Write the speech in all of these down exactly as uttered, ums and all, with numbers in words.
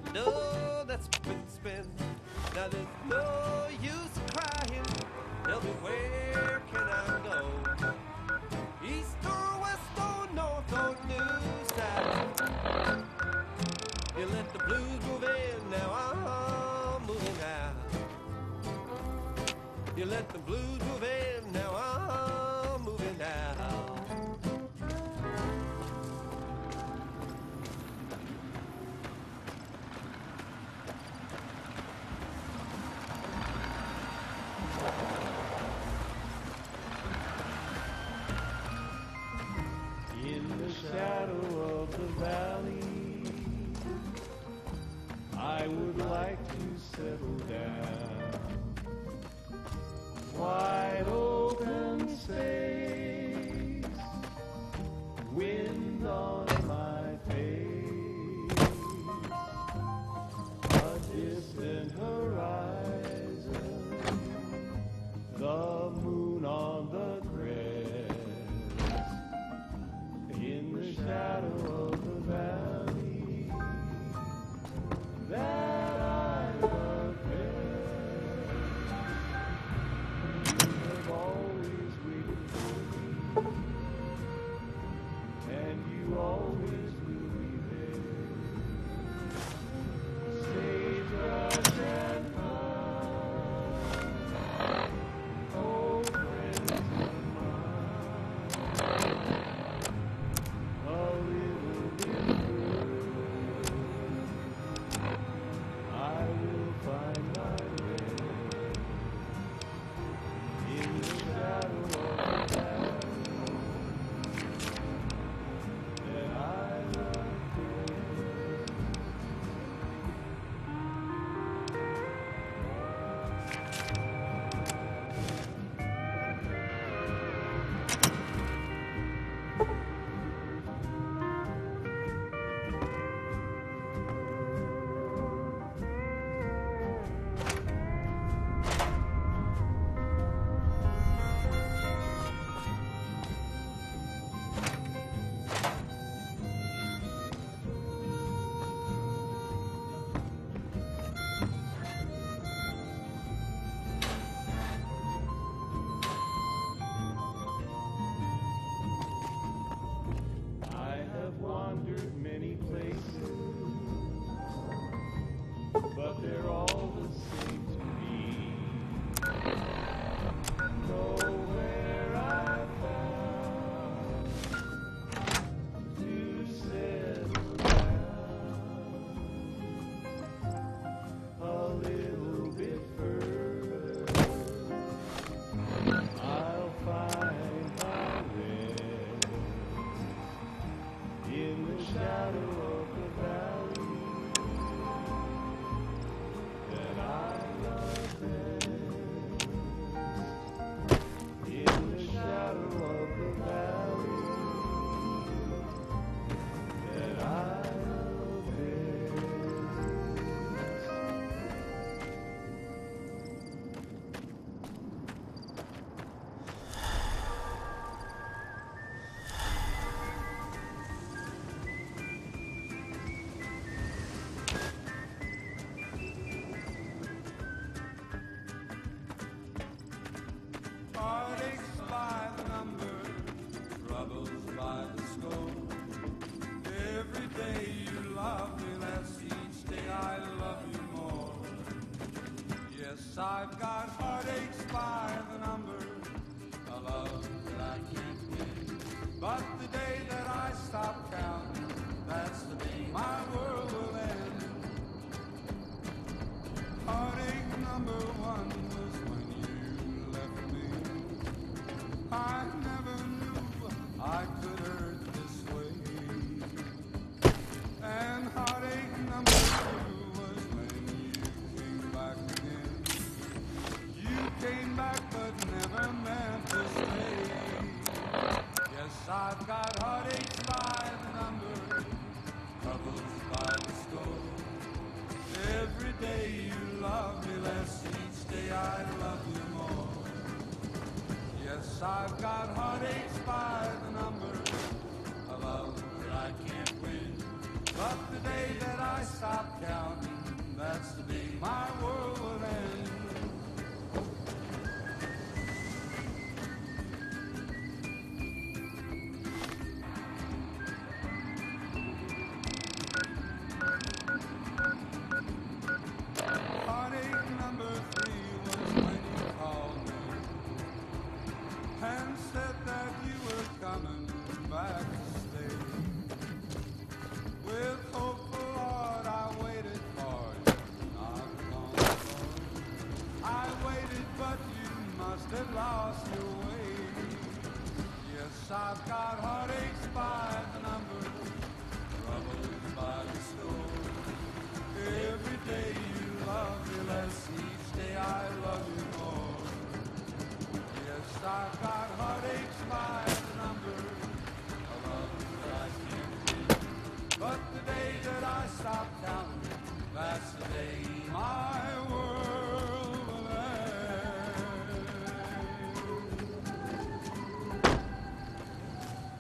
No, that's been spent. Now there's no use crying. Tell me, where can I go? East or west or north or new side. You let the blues move in, now I'm moving out. You let the blues move in, now I'm moving out. In the shadow of the valley, I would like to settle down. Wide open space, wind on my face, a distant horizon, the moon on the crest. In the shadow of the valley that I love best, you have always waited for me, and you always will be there. Sagebrush and pine, old friends of mine. A little bit further, I will find my way in the shadow of the valley that I love best. I have wandered many places, but they're all the same to me. Nowhere I found to settle down. A little bit further, I'll find my rest in the shadow of the valley that I love best. In the shadow of the valley that I love best. Heartaches by the number, troubles by the score. Every day you love me less, each day I love you more. Yes, I've got heartaches by the number, a love that I can't win. But the day that I stop counting, that's the day my world will end. Heartache number one was when you left me. I never knew I could hurt this way. And heartache number two was when you came back again. You came back but never meant to stay. Yes, I've got heartaches by the number, troubles by the score. Every day you love me less, each day I love you more. Yes, I've got heartaches by the number, a love that I can't win. But the day that I stop counting, that's the day my world will end. Heartache number three was when you called me and said that you were coming back to stay. With hopeful heart I waited for you, not long ago. I waited, but you must have lost your way. Yes, I've got heartaches by the number, troubles by the score. Every day you love me less, each day I love you more. Yes, I've got heartaches by the number, a love that I can't keep. But the day that I stop counting, that's the day my world will end.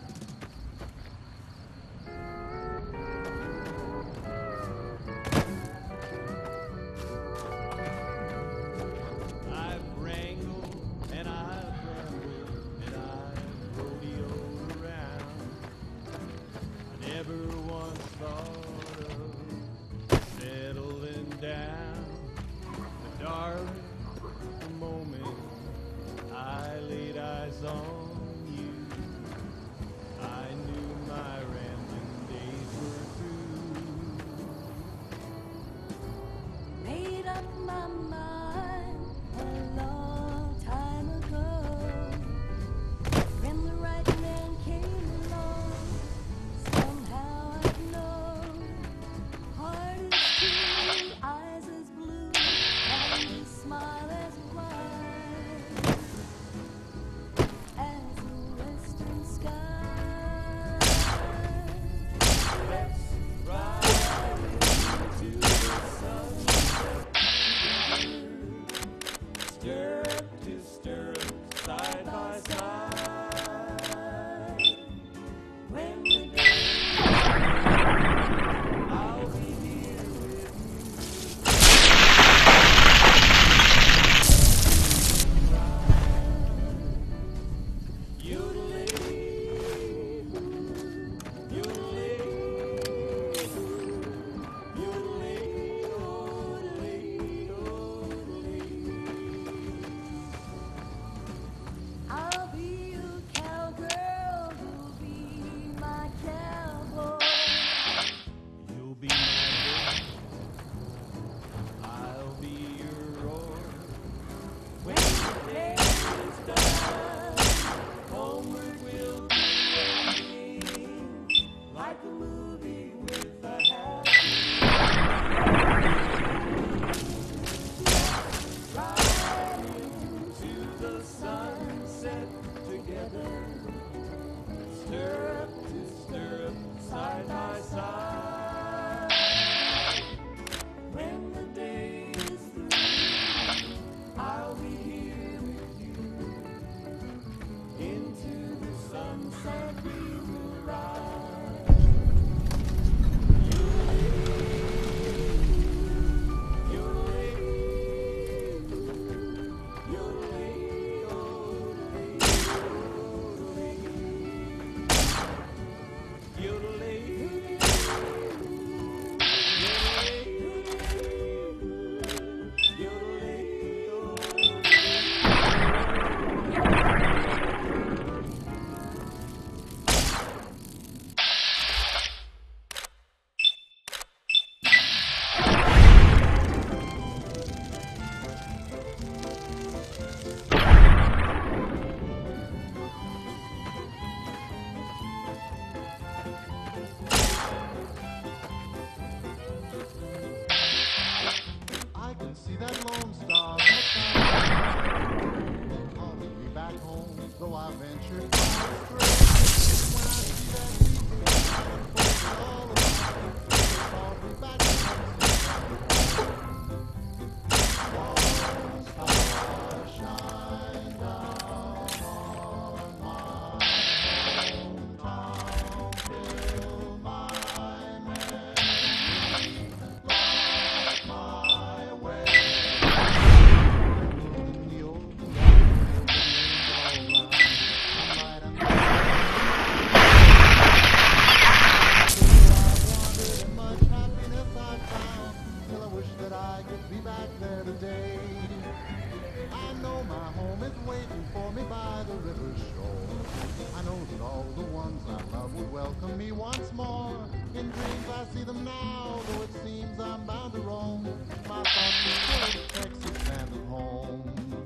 that I could be back there today. I know my home is waiting for me by the river shore. I know that all the ones I love would welcome me once more. In dreams I see them now, though it seems I'm bound to roam. My thoughts are still of Texas and of home.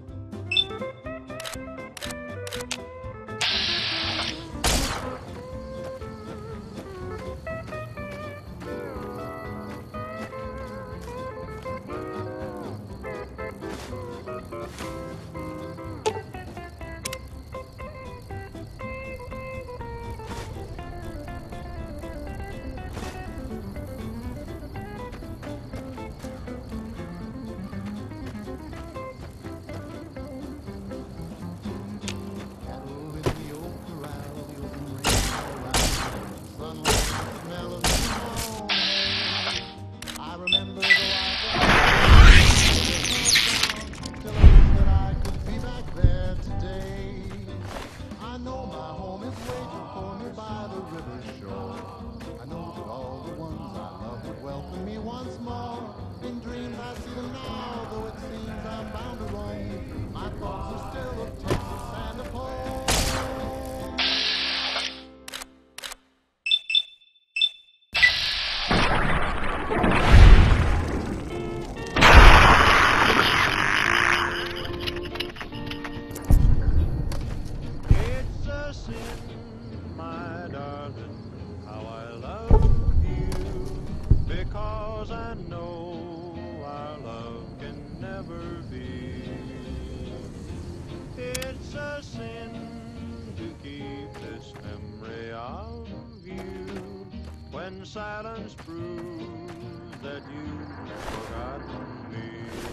Silence proves that you've forgotten me.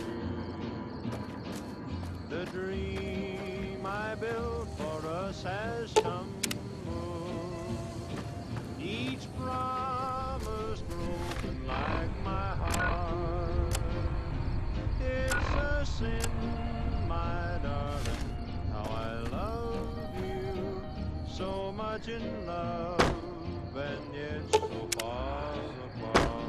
The dream I built for us has tumbled. Each promise broken like my heart. It's a sin, my darling, how I love you. So much in love, and yet so far apart.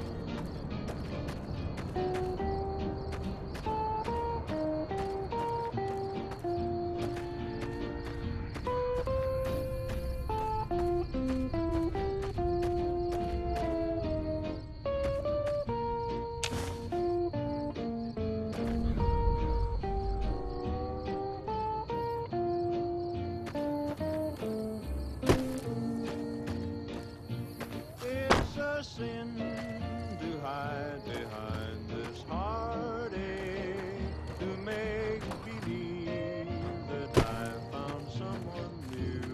Sin to hide behind this heartache, to make believe that I found someone new.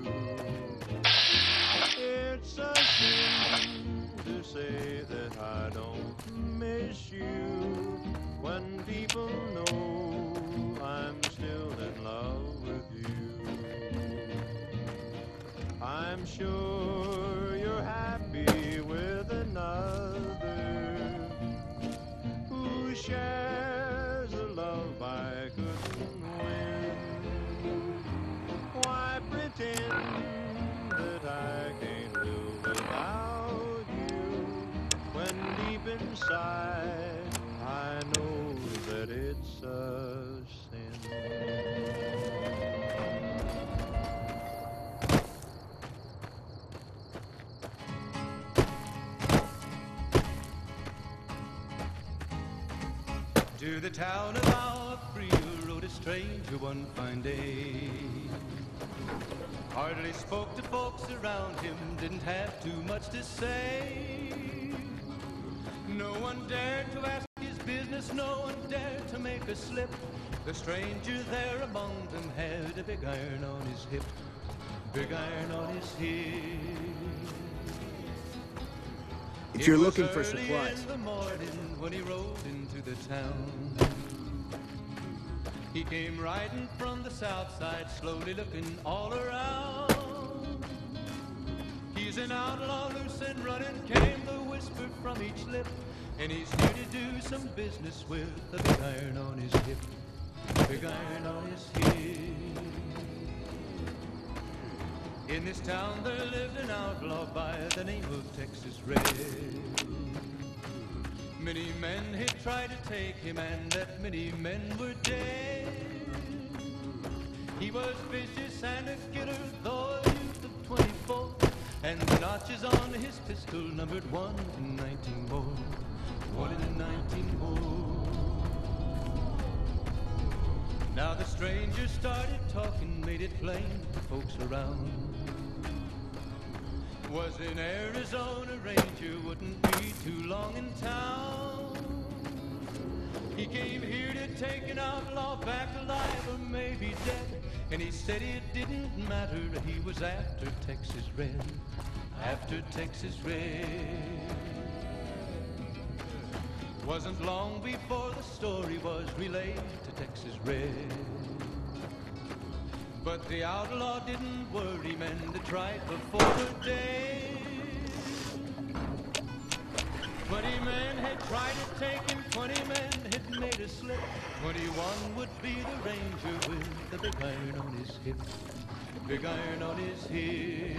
It's a sin to say that I don't miss you, when people know I'm still in love with you. I'm sure you're happy with another who shares a love I couldn't win. Why pretend that I can't live without you, when deep inside I know that it's a sin. To the town of our Brio rode a stranger one fine day. Hardly spoke to folks around him, didn't have too much to say. No one dared to ask his business, no one dared to make a slip. The stranger there among them had a big iron on his hip, big iron on his hip. If you're looking for supplies. In the morning when he rode into the town, he came riding from the south side, slowly looking all around. He's an outlaw, loose and running, came the whisper from each lip, and he's here to do some business with a big iron on his hip, big iron on his hip. In this town there lived an outlaw by the name of Texas Red. Many men had tried to take him, and that many men were dead. He was vicious and a killer, though a youth of twenty-four, and the notches on his pistol numbered one in nineteen more. One in nineteen more. Now the stranger started talking, made it plain to folks around. Was in Arizona, Ranger wouldn't be too long in town. He came here to take an outlaw back alive or maybe dead, and he said it didn't matter, he was after Texas Red, after Texas Red. Wasn't long before the story was relayed to Texas Red. But the outlaw didn't worry men that tried before the day. Twenty men had tried to take him, twenty men had made a slip. Twenty-one would be the ranger with the big iron on his hip, big iron on his hip.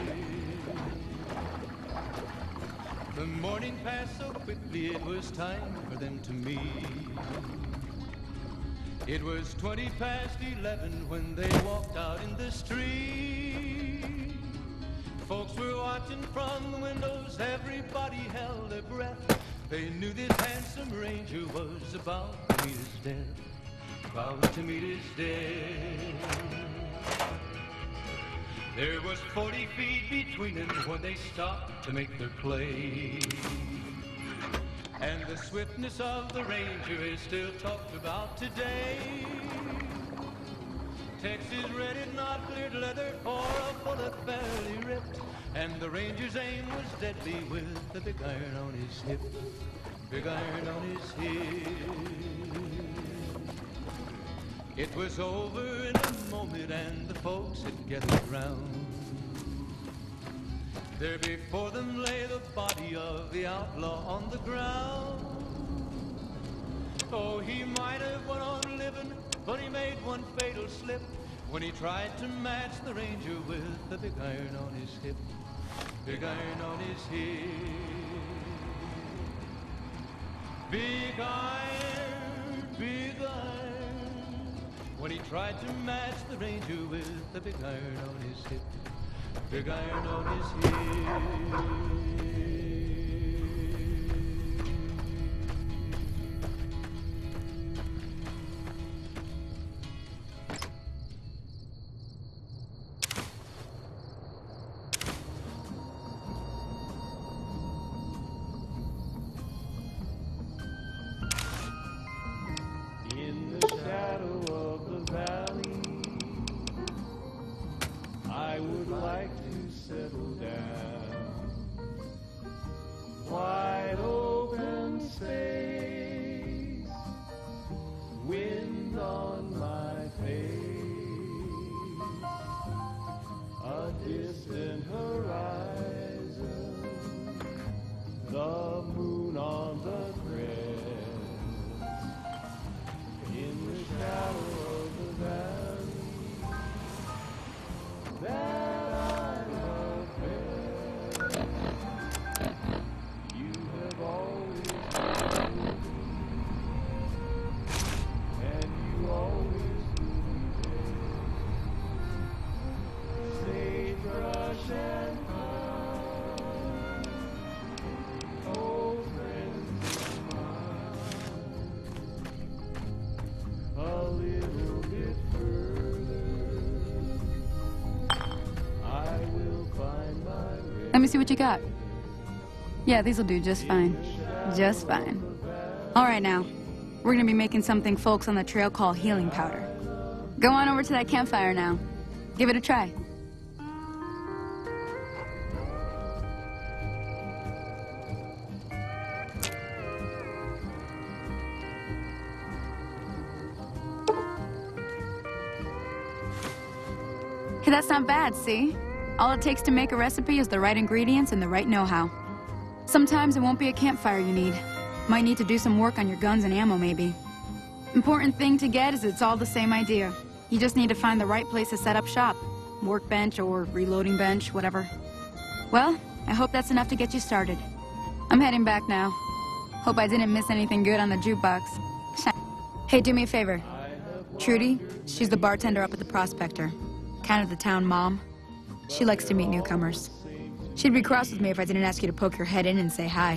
The morning passed so quickly it was time for them to meet. It was twenty past eleven when they walked out in the street. Folks were watching from the windows, everybody held their breath. They knew this handsome ranger was about to meet his death, about to meet his death. There was forty feet between them when they stopped to make their play. And the swiftness of the ranger is still talked about today. Texas Red had not cleared leather or a bullet barely ripped, and the ranger's aim was deadly with the big iron on his hip, big iron on his hip. It was over in a moment and the folks had gathered round. There before them lay the body of the outlaw on the ground. Oh, he might have went on living, but he made one fatal slip when he tried to match the ranger with the big iron on his hip, big iron on his hip. Big iron, big iron, when he tried to match the ranger with the big iron on his hip, big iron on his hip. In the shadow of the valley, I would like to settle down. Wide open space, wind on my face, a distant horizon, the moon on the crest. In the shadow of the valley that I love best, you have always been with me, and you always will be there. Sagebrush and pine, old friends of mine, a little bit further, I will find my way. Let me see what you got. Yeah, these'll do just fine. Just fine. All right, now. We're gonna be making something folks on the trail call healing powder. Go on over to that campfire now. Give it a try. Hey, that's not bad, see? All it takes to make a recipe is the right ingredients and the right know-how. Sometimes it won't be a campfire you need. Might need to do some work on your guns and ammo, maybe. Important thing to get is it's all the same idea. You just need to find the right place to set up shop. Workbench or reloading bench, whatever. Well, I hope that's enough to get you started. I'm heading back now. Hope I didn't miss anything good on the jukebox. Hey, do me a favor. Trudy, she's the bartender up at the Prospector. Kind of the town mom. She likes to meet newcomers. She'd be cross with me if I didn't ask you to poke your head in and say hi.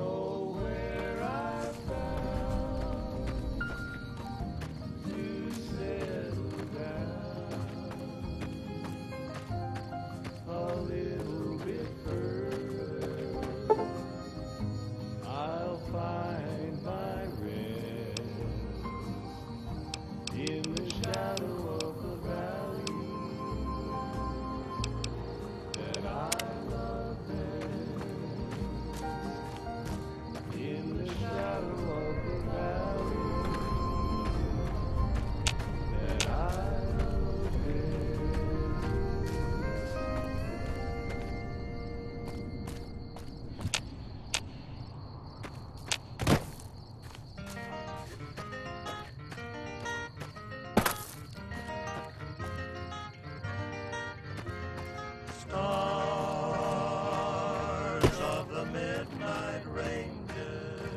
Stars of the midnight ranges,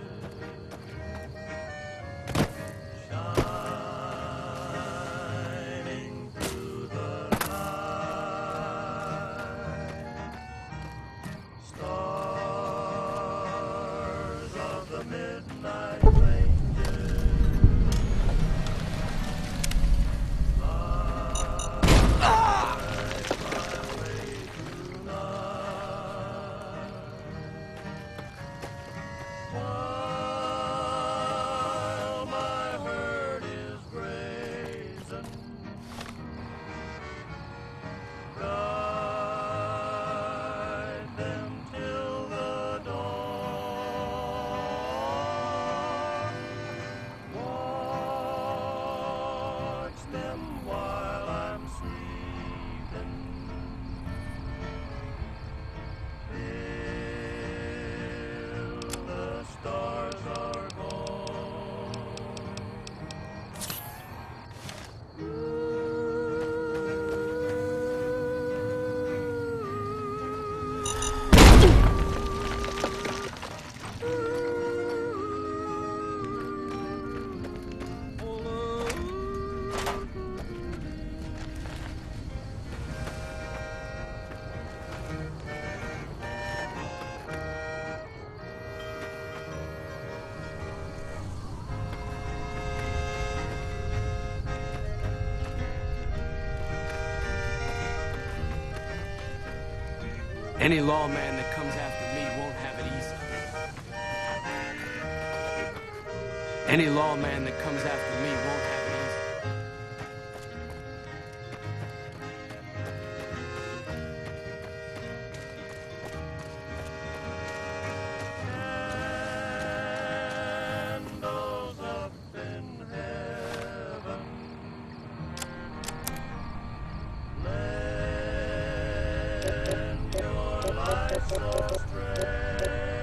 shining through the night. Stars of the midnight ranges. Any lawman that comes after me won't have it easy. Any lawman that comes after me won't have it easy. Candles up in heaven, lend your light so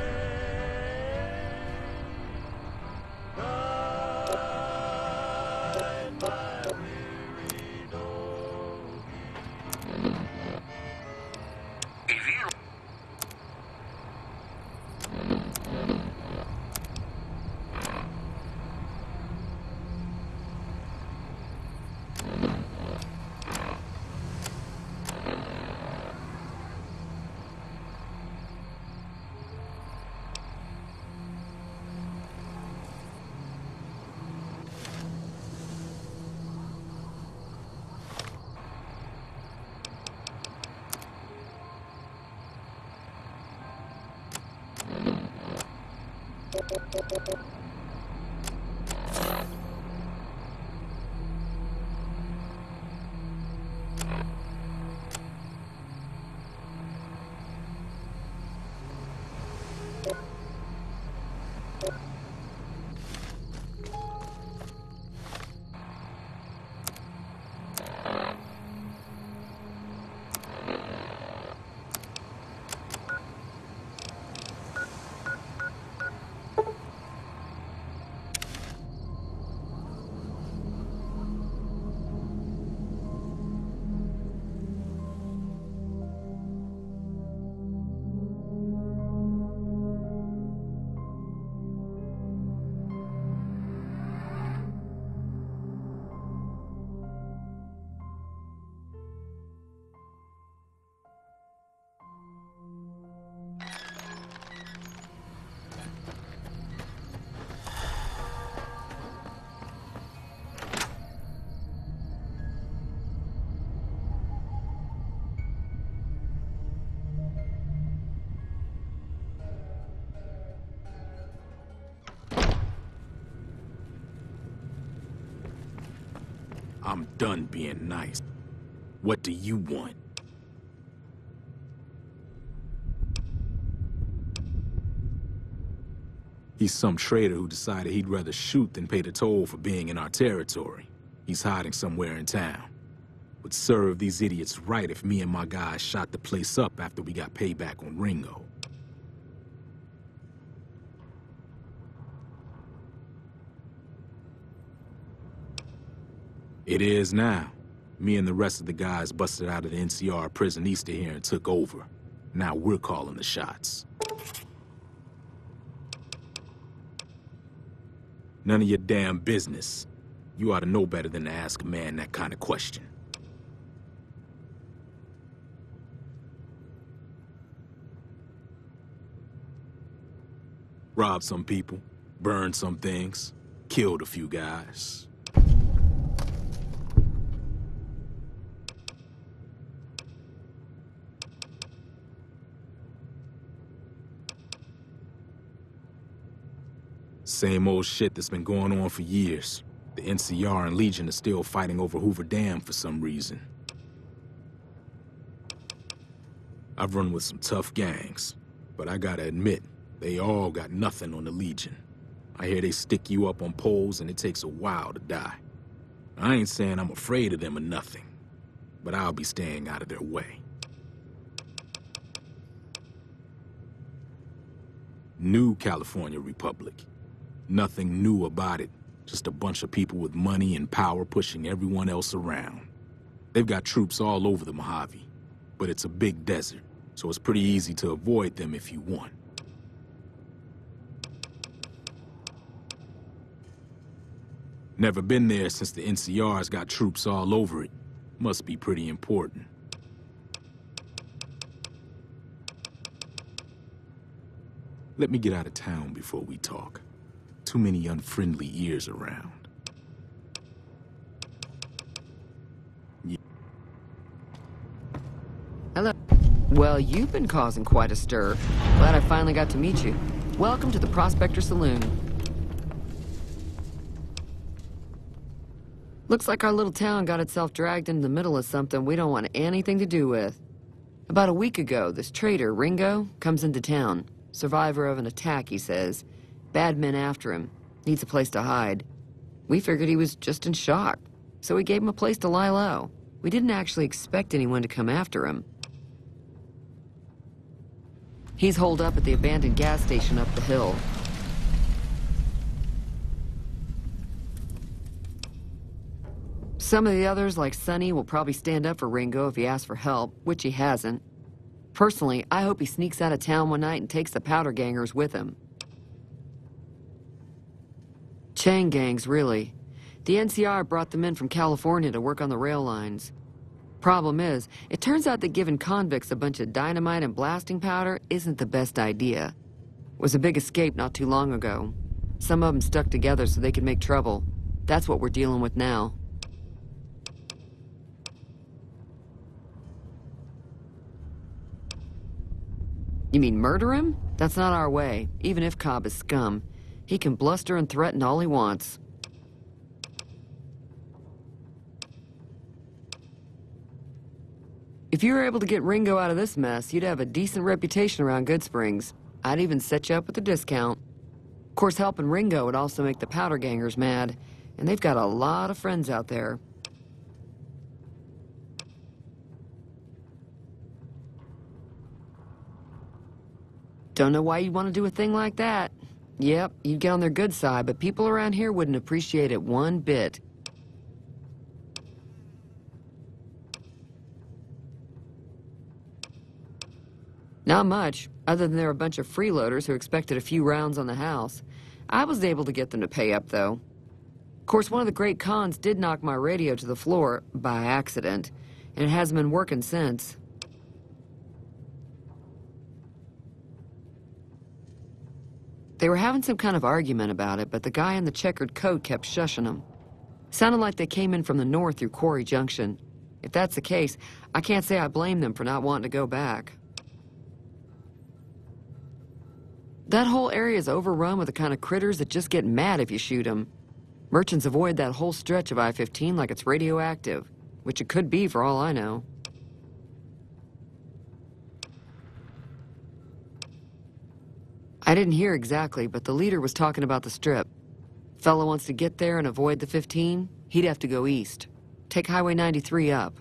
strange, guide I'm done being nice. What do you want? He's some traitor who decided he'd rather shoot than pay the toll for being in our territory. He's hiding somewhere in town. Would serve these idiots right if me and my guys shot the place up after we got payback on Ringo. It is now. Me and the rest of the guys busted out of the N C R prison east of here and took over. Now we're calling the shots. None of your damn business. You ought to know better than to ask a man that kind of question. Robbed some people, burned some things, killed a few guys. Same old shit that's been going on for years. The N C R and Legion are still fighting over Hoover Dam for some reason. I've run with some tough gangs, but I gotta admit, they all got nothing on the Legion. I hear they stick you up on poles and it takes a while to die. I ain't saying I'm afraid of them or nothing, but I'll be staying out of their way. New California Republic. Nothing new about it, just a bunch of people with money and power pushing everyone else around. They've got troops all over the Mojave, but it's a big desert, so it's pretty easy to avoid them if you want. Never been there since the N C R's got troops all over it. Must be pretty important. Let me get out of town before we talk. Too many unfriendly ears around. Yeah. Hello. Well, you've been causing quite a stir. Glad I finally got to meet you. Welcome to the Prospector Saloon. Looks like our little town got itself dragged into the middle of something we don't want anything to do with. About a week ago, this traitor, Ringo, comes into town. Survivor of an attack, he says. Bad men after him. Needs a place to hide. We figured he was just in shock, so we gave him a place to lie low. We didn't actually expect anyone to come after him. He's holed up at the abandoned gas station up the hill. Some of the others, like Sonny, will probably stand up for Ringo if he asks for help, which he hasn't. Personally, I hope he sneaks out of town one night and takes the powder gangers with him. Chain gangs, really. The N C R brought them in from California to work on the rail lines. Problem is, it turns out that giving convicts a bunch of dynamite and blasting powder isn't the best idea. It was a big escape not too long ago. Some of them stuck together so they could make trouble. That's what we're dealing with now. You mean murder him? That's not our way, even if Cobb is scum. He can bluster and threaten all he wants. If you were able to get Ringo out of this mess, you'd have a decent reputation around Goodsprings. I'd even set you up with a discount. Of course, helping Ringo would also make the powder gangers mad, and they've got a lot of friends out there. Don't know why you'd want to do a thing like that. Yep, you'd get on their good side, but people around here wouldn't appreciate it one bit. Not much, other than they're a bunch of freeloaders who expected a few rounds on the house. I was able to get them to pay up, though. Of course, one of the great cons did knock my radio to the floor, by accident, and it hasn't been working since. They were having some kind of argument about it, but the guy in the checkered coat kept shushing them. Sounded like they came in from the north through Quarry Junction. If that's the case, I can't say I blame them for not wanting to go back. That whole area is overrun with the kind of critters that just get mad if you shoot them. Merchants avoid that whole stretch of I fifteen like it's radioactive, which it could be for all I know. I didn't hear exactly, but the leader was talking about the Strip. Fella wants to get there and avoid the fifteen, he'd have to go east. Take Highway ninety-three up.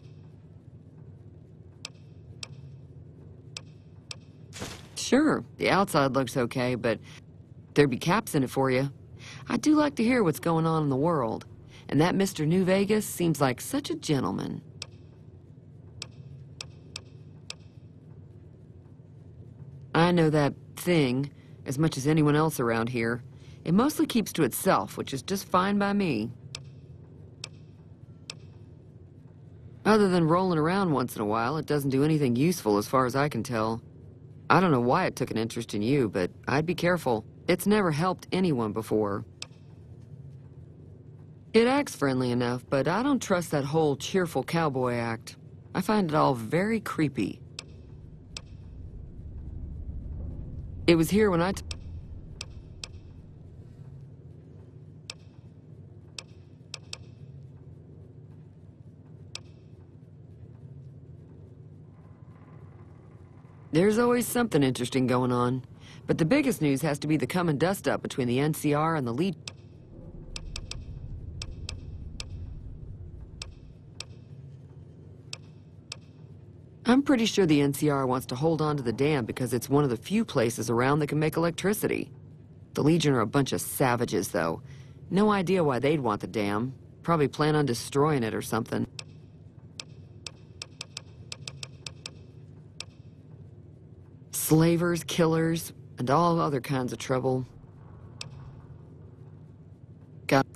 Sure, the outside looks okay, but there'd be caps in it for you. I do like to hear what's going on in the world, and that Mister New Vegas seems like such a gentleman. I know that thing as much as anyone else around here. It mostly keeps to itself, which is just fine by me. Other than rolling around once in a while, it doesn't do anything useful as far as I can tell. I don't know why it took an interest in you, but I'd be careful. It's never helped anyone before. It acts friendly enough, but I don't trust that whole cheerful cowboy act. I find it all very creepy. It was here when I... T There's always something interesting going on, but the biggest news has to be the come and dust up between the N C R and the lead. I'm pretty sure the N C R wants to hold on to the dam because it's one of the few places around that can make electricity. The Legion are a bunch of savages, though. No idea why they'd want the dam. Probably plan on destroying it or something. Slavers, killers, and all other kinds of trouble. Got...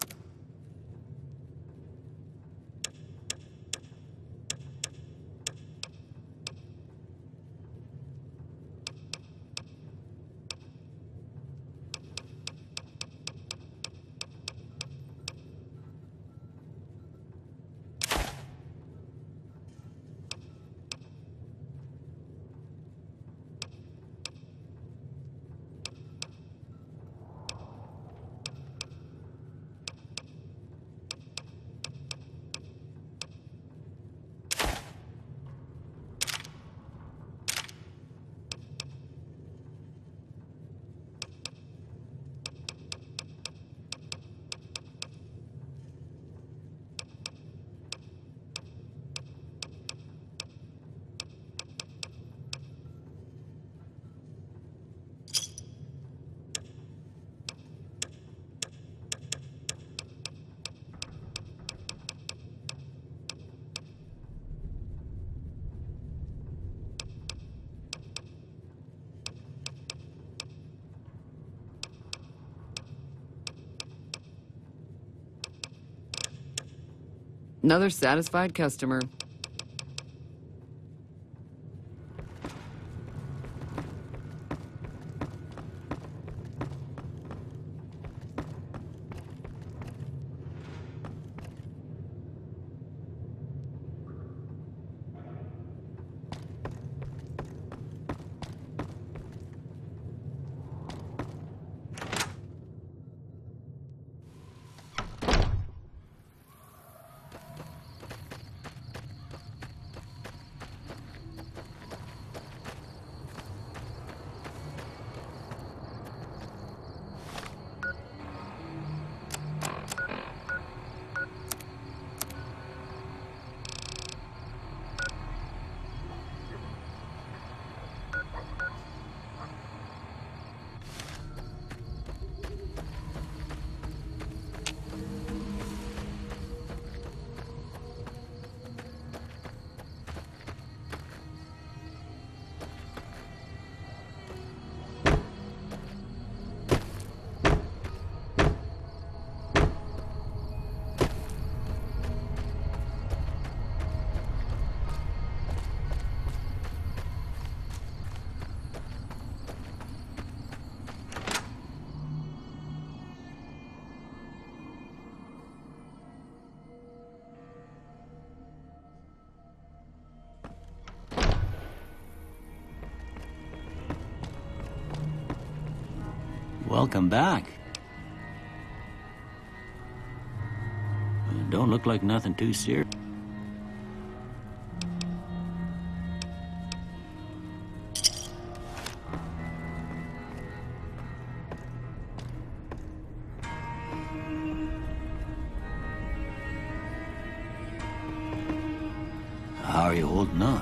Another satisfied customer. Welcome back. Don't look like nothing too serious. How are you holding up?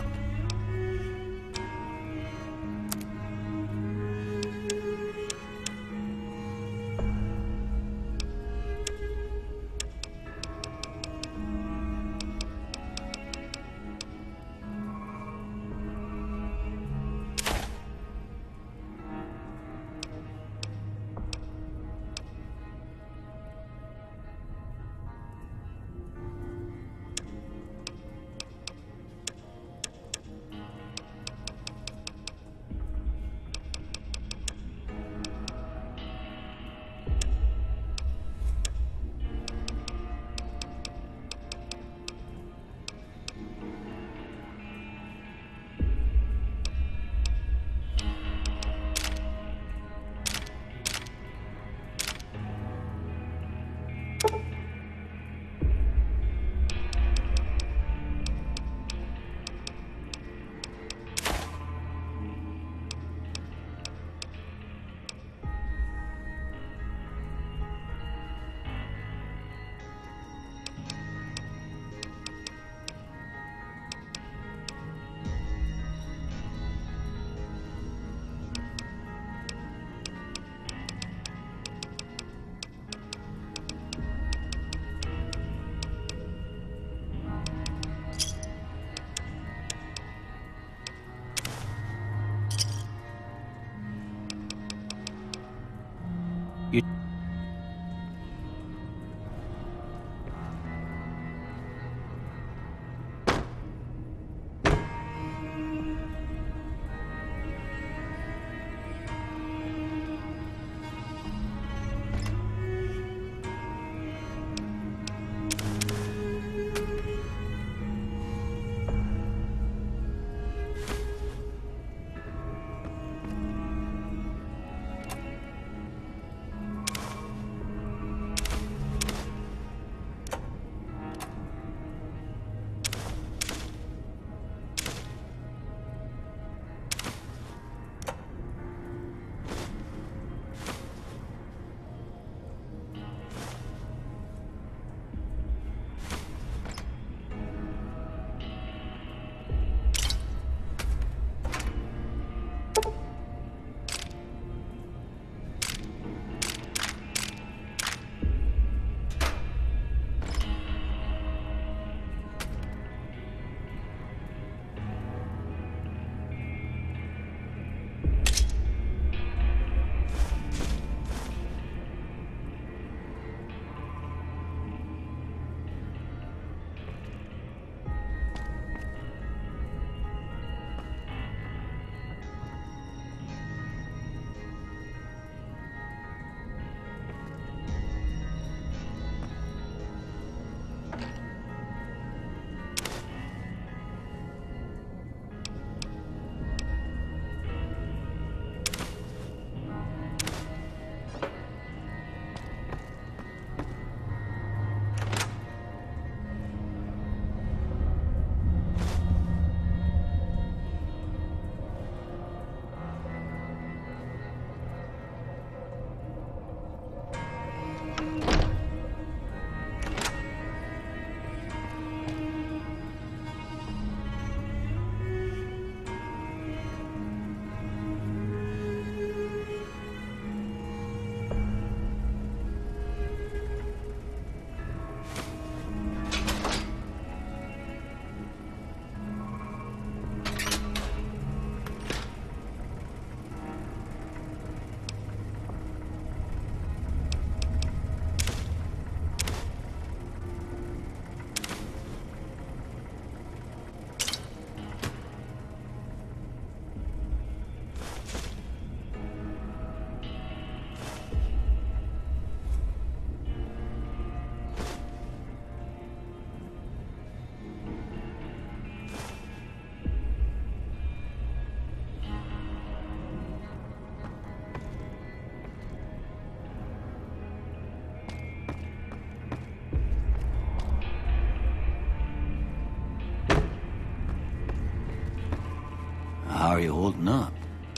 How are you holding up?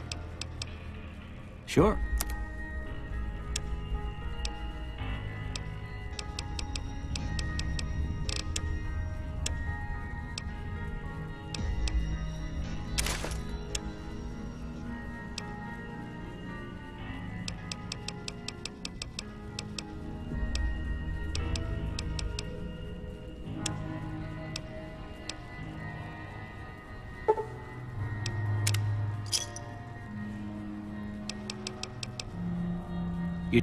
Sure. You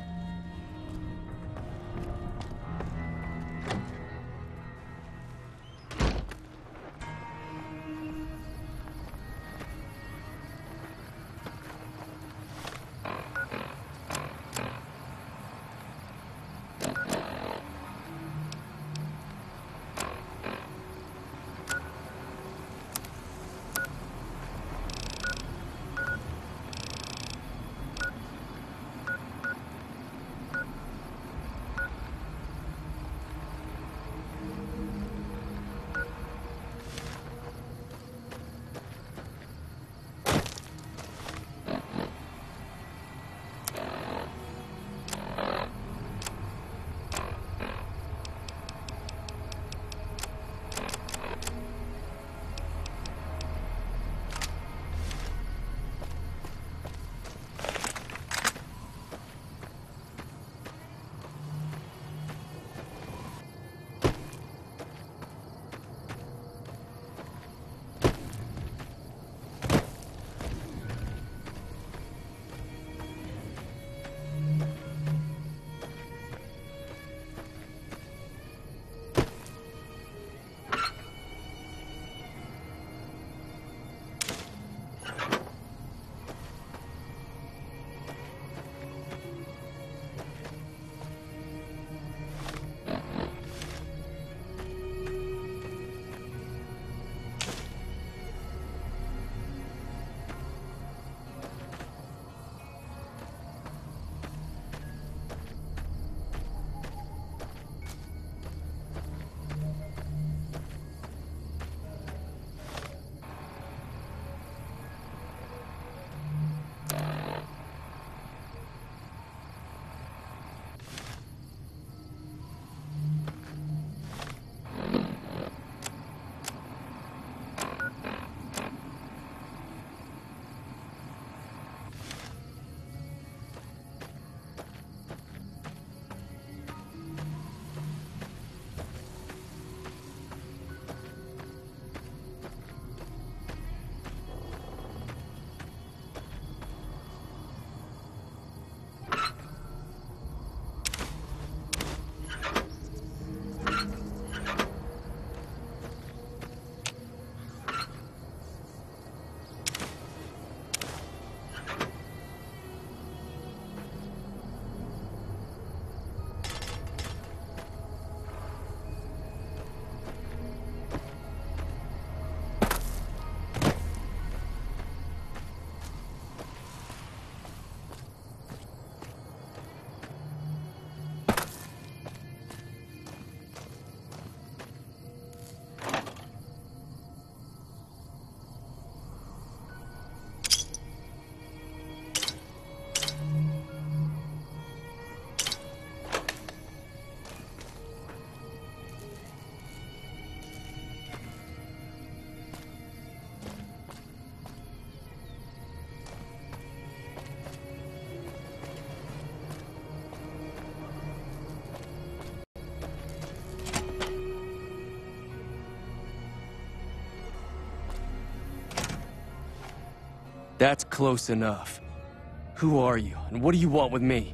That's close enough. Who are you, and what do you want with me?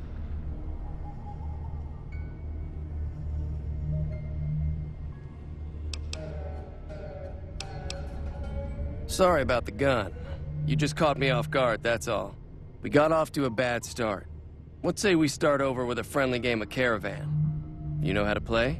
Sorry about the gun. You just caught me off guard, that's all. We got off to a bad start. Let's say we start over with a friendly game of Caravan. You know how to play?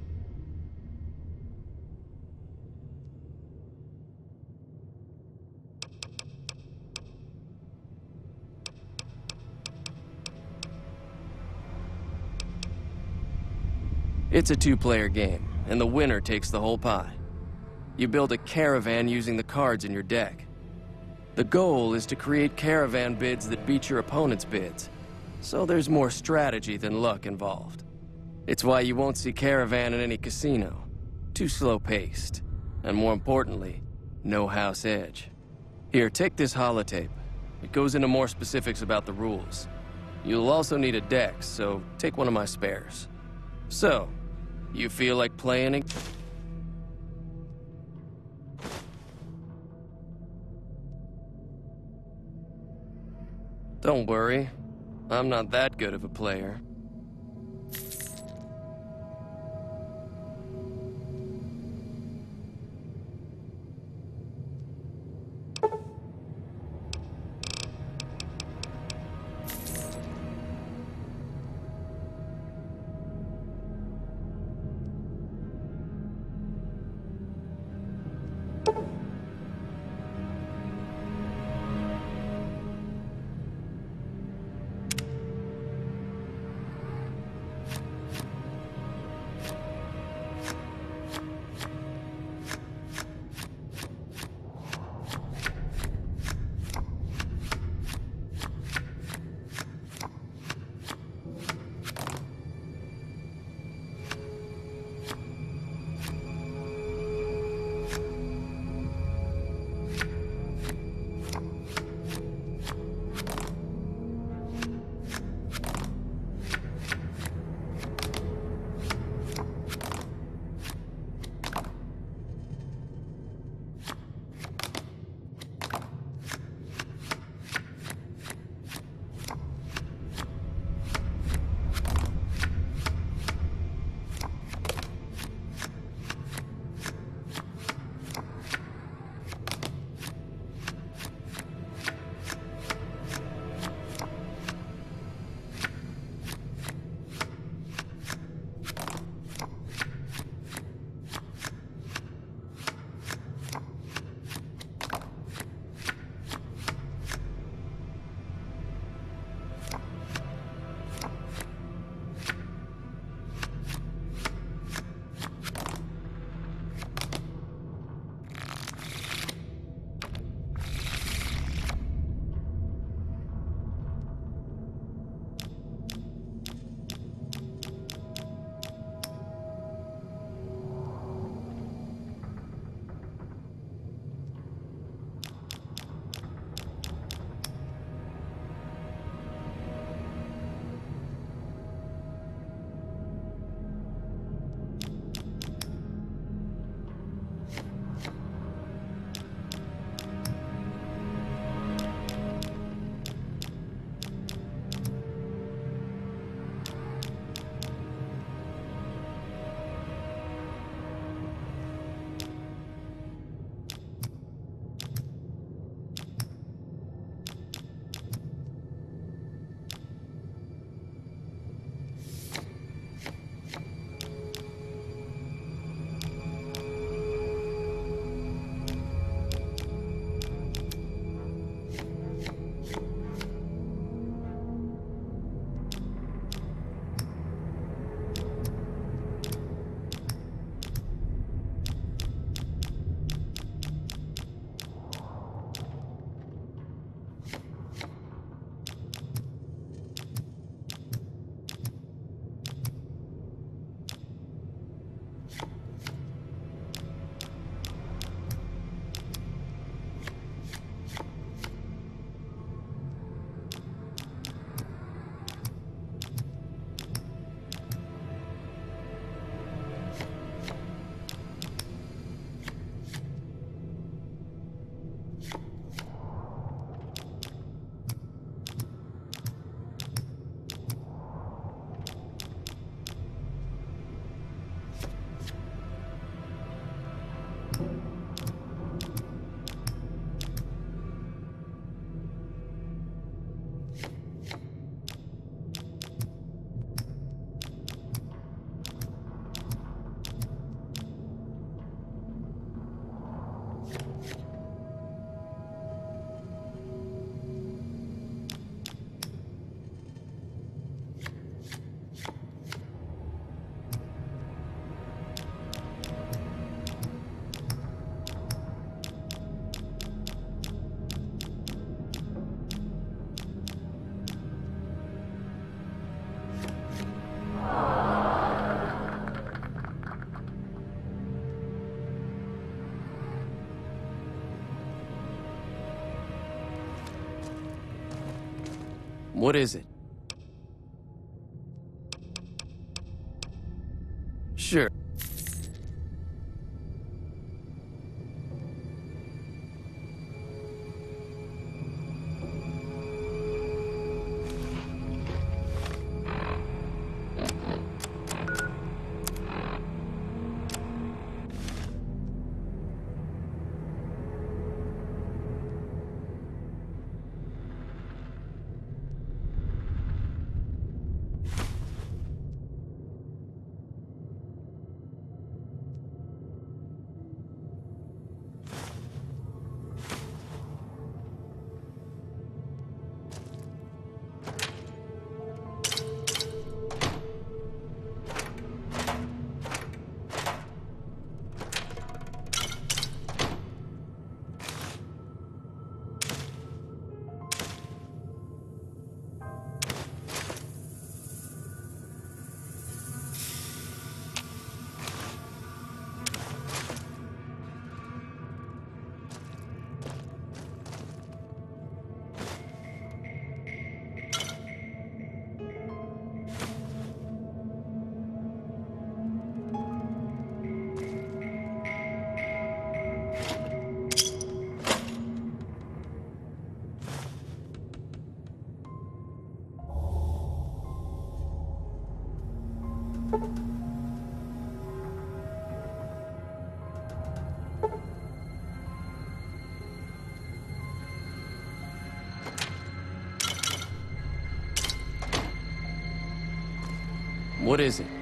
It's a two-player game, and the winner takes the whole pie. You build a caravan using the cards in your deck. The goal is to create caravan bids that beat your opponent's bids, so there's more strategy than luck involved. It's why you won't see Caravan in any casino. Too slow-paced. And more importantly, no house edge. Here, take this holotape. It goes into more specifics about the rules. You'll also need a deck, so take one of my spares. So, you feel like playing it? Don't worry. I'm not that good of a player. What is it? Sure. What is it?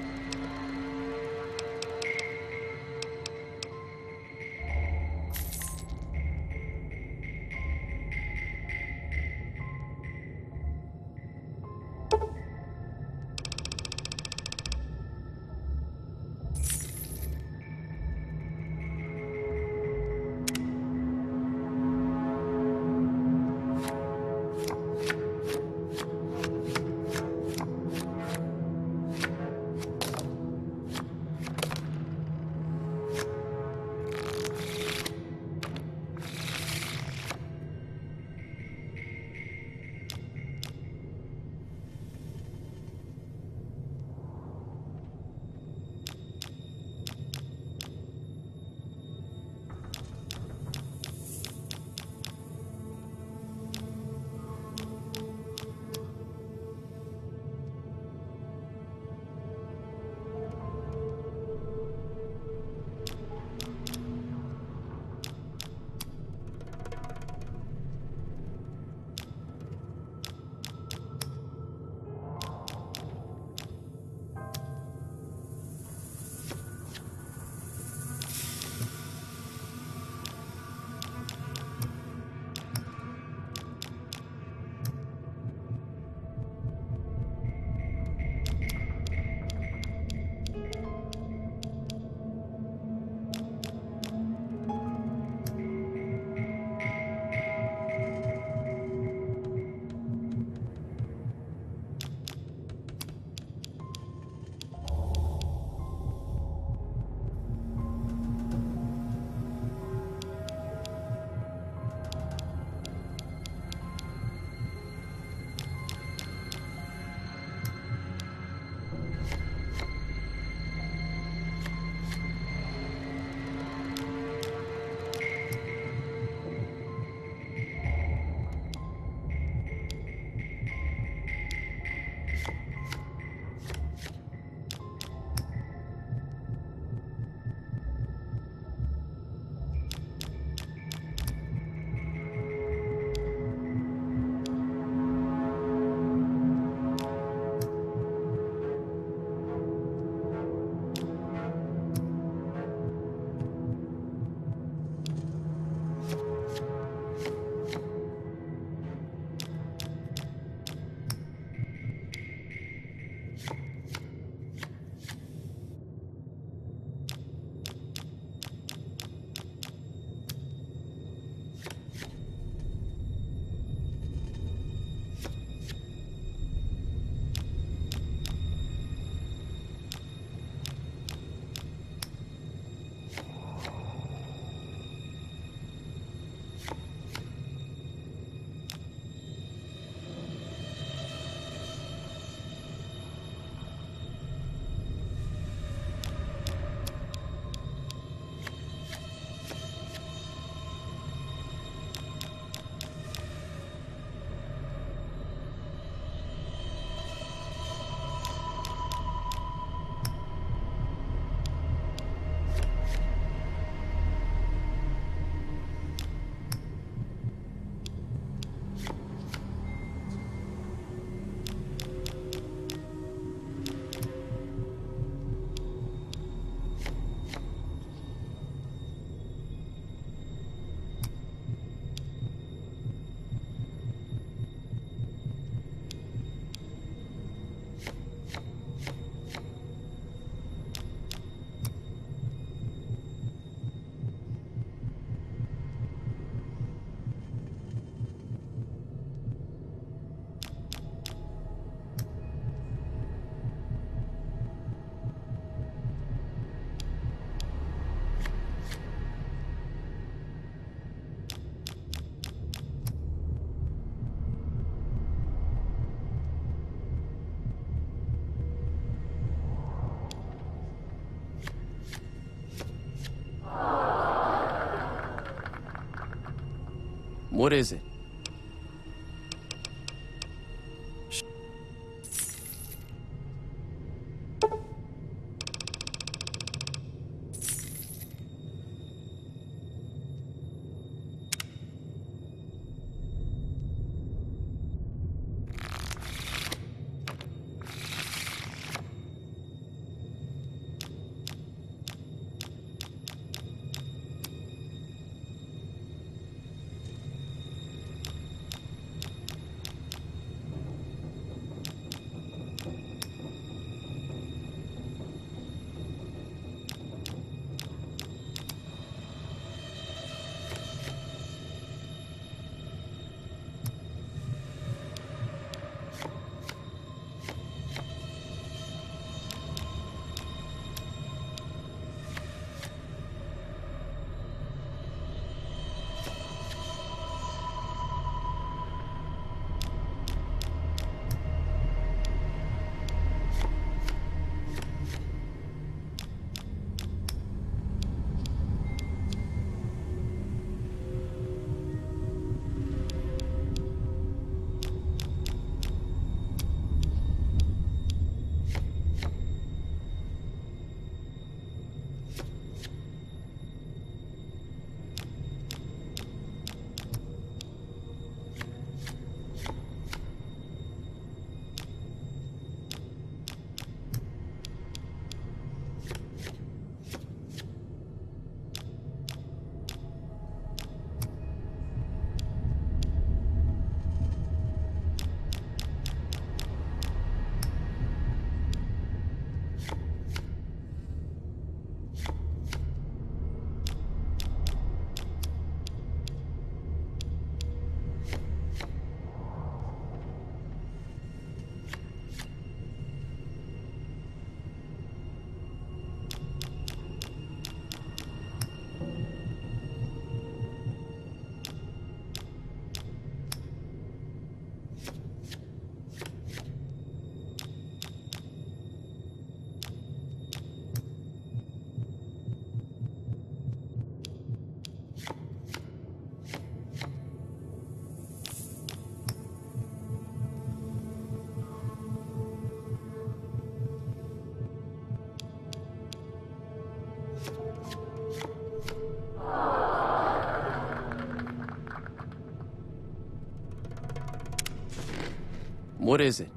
What is it? What is it?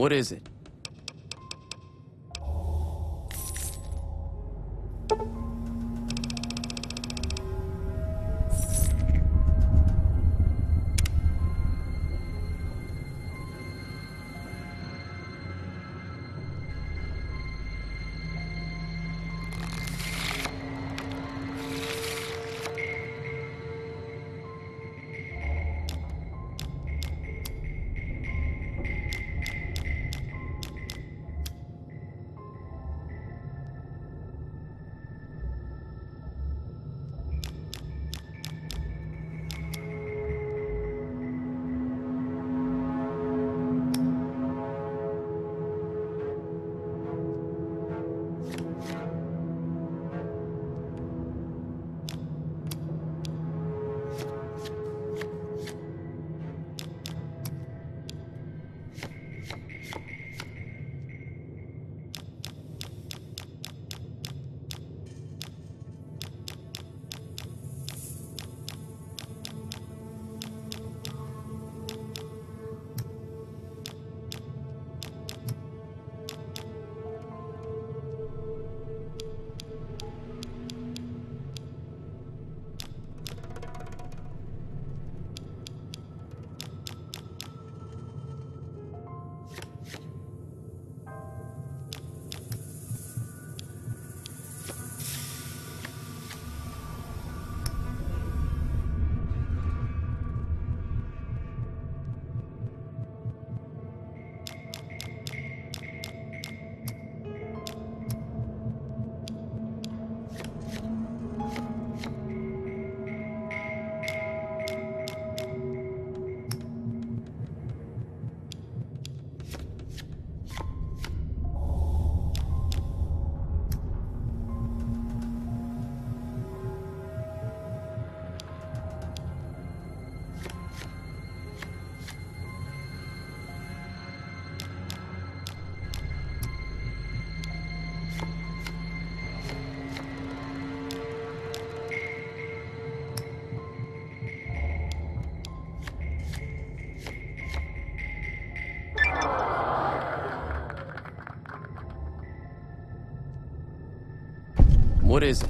What is it? What is it?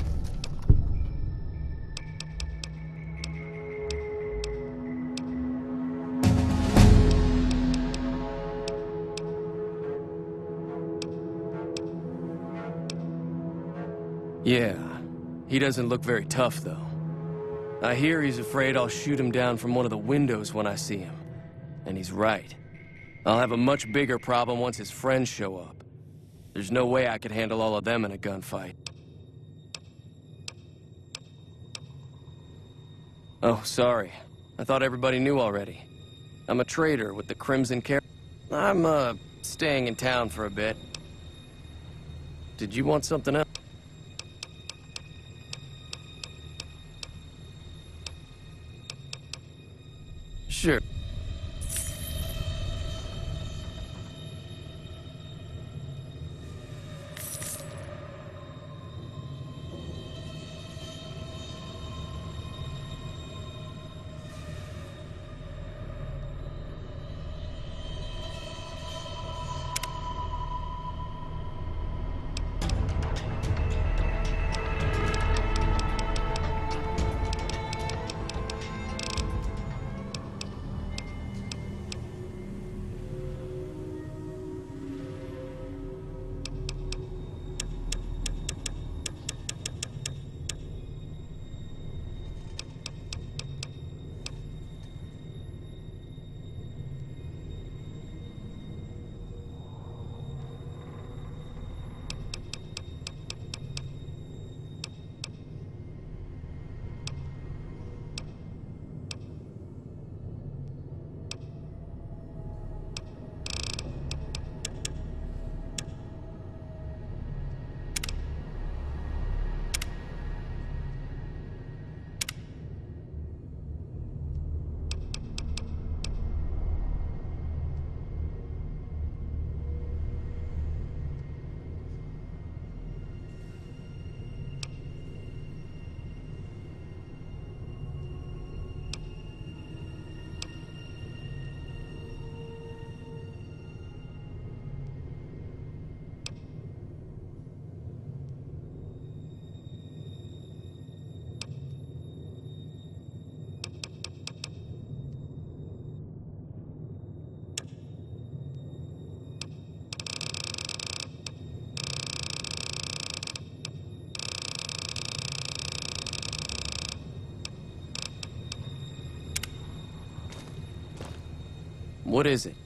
Yeah, he doesn't look very tough, though. I hear he's afraid I'll shoot him down from one of the windows when I see him. And he's right. I'll have a much bigger problem once his friends show up. There's no way I could handle all of them in a gunfight. Oh, sorry. I thought everybody knew already. I'm a trader with the Crimson Caravan. I'm, uh, staying in town for a bit. Did you want something else? Sure. What is it?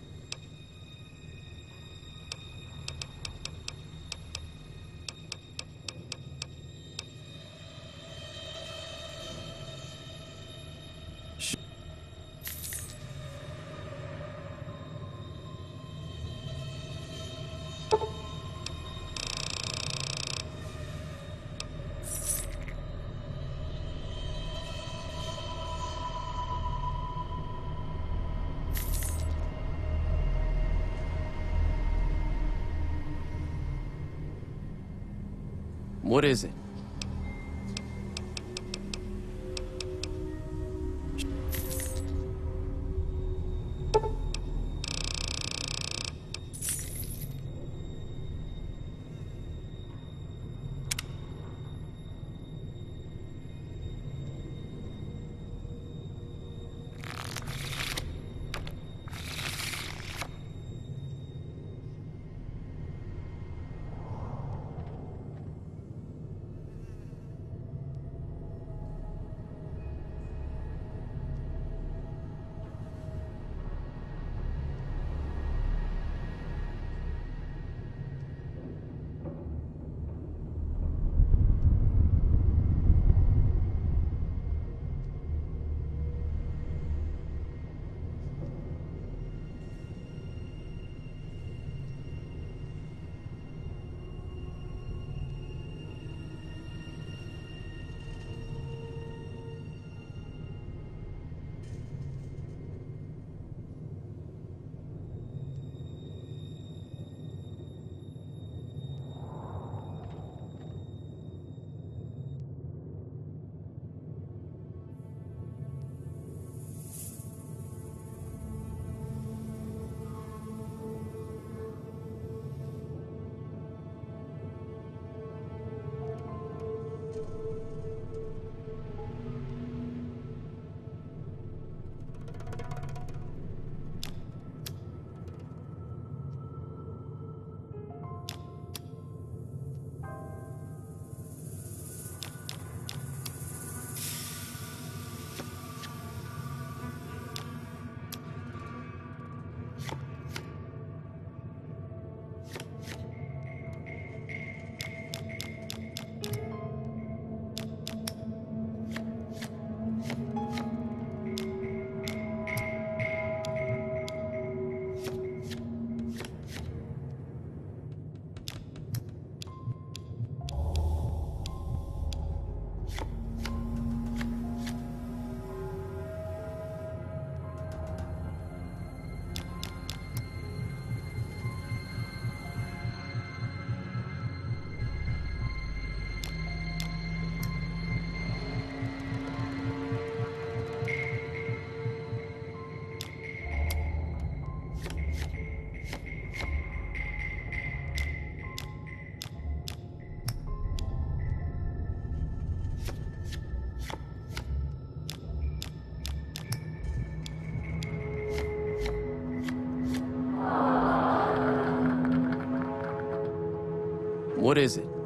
What is it? What is it?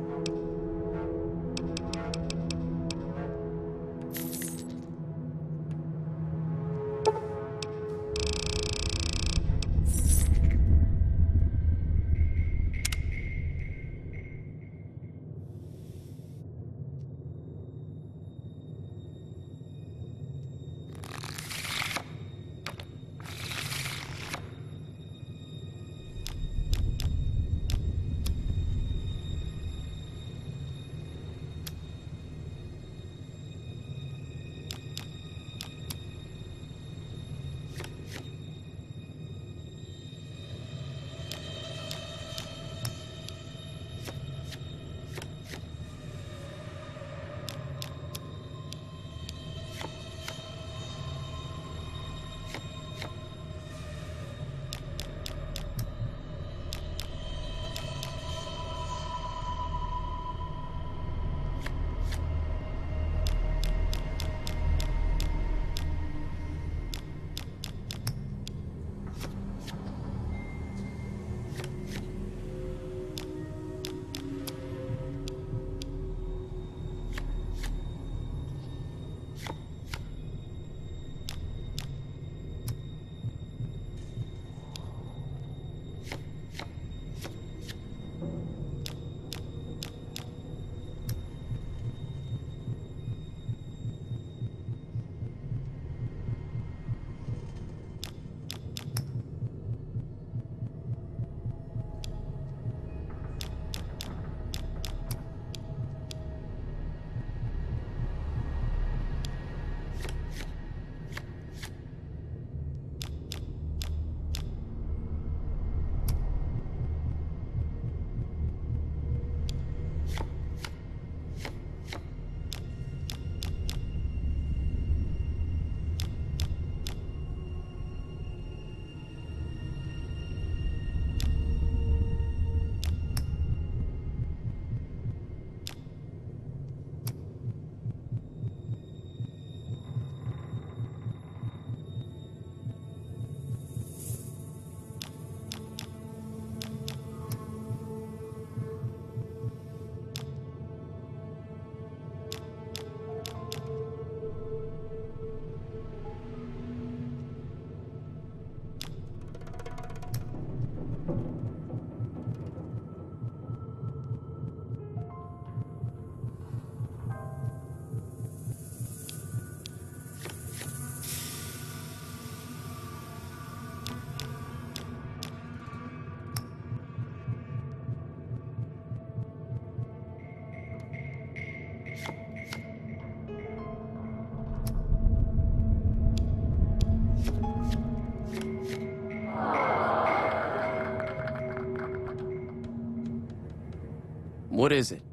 What is it?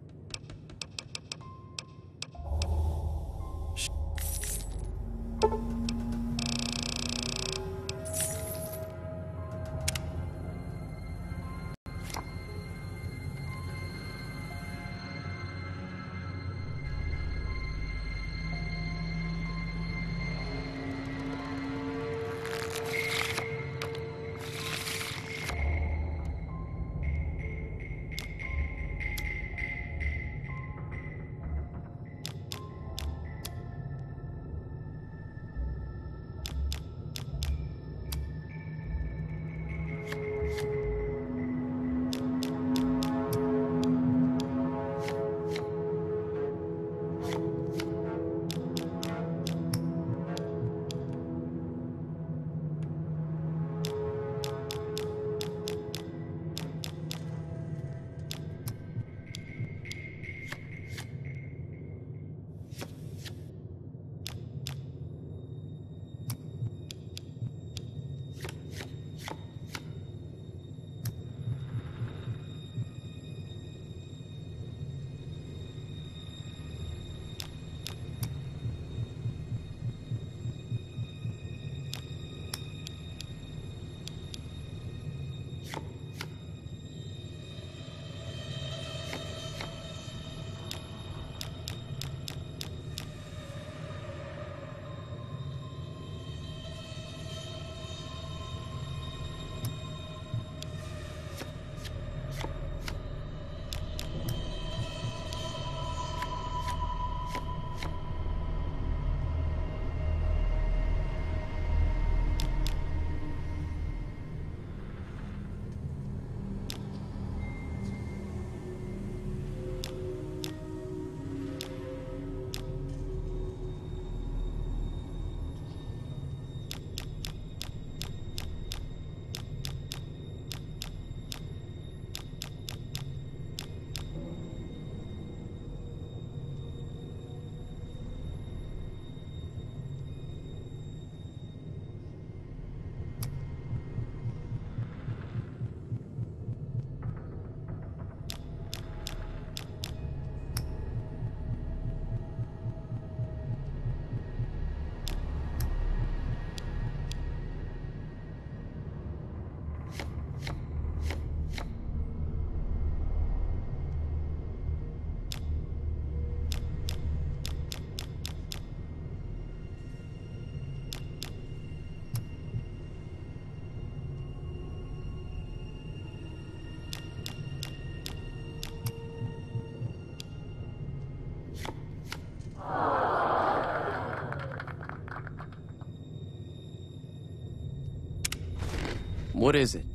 What is it?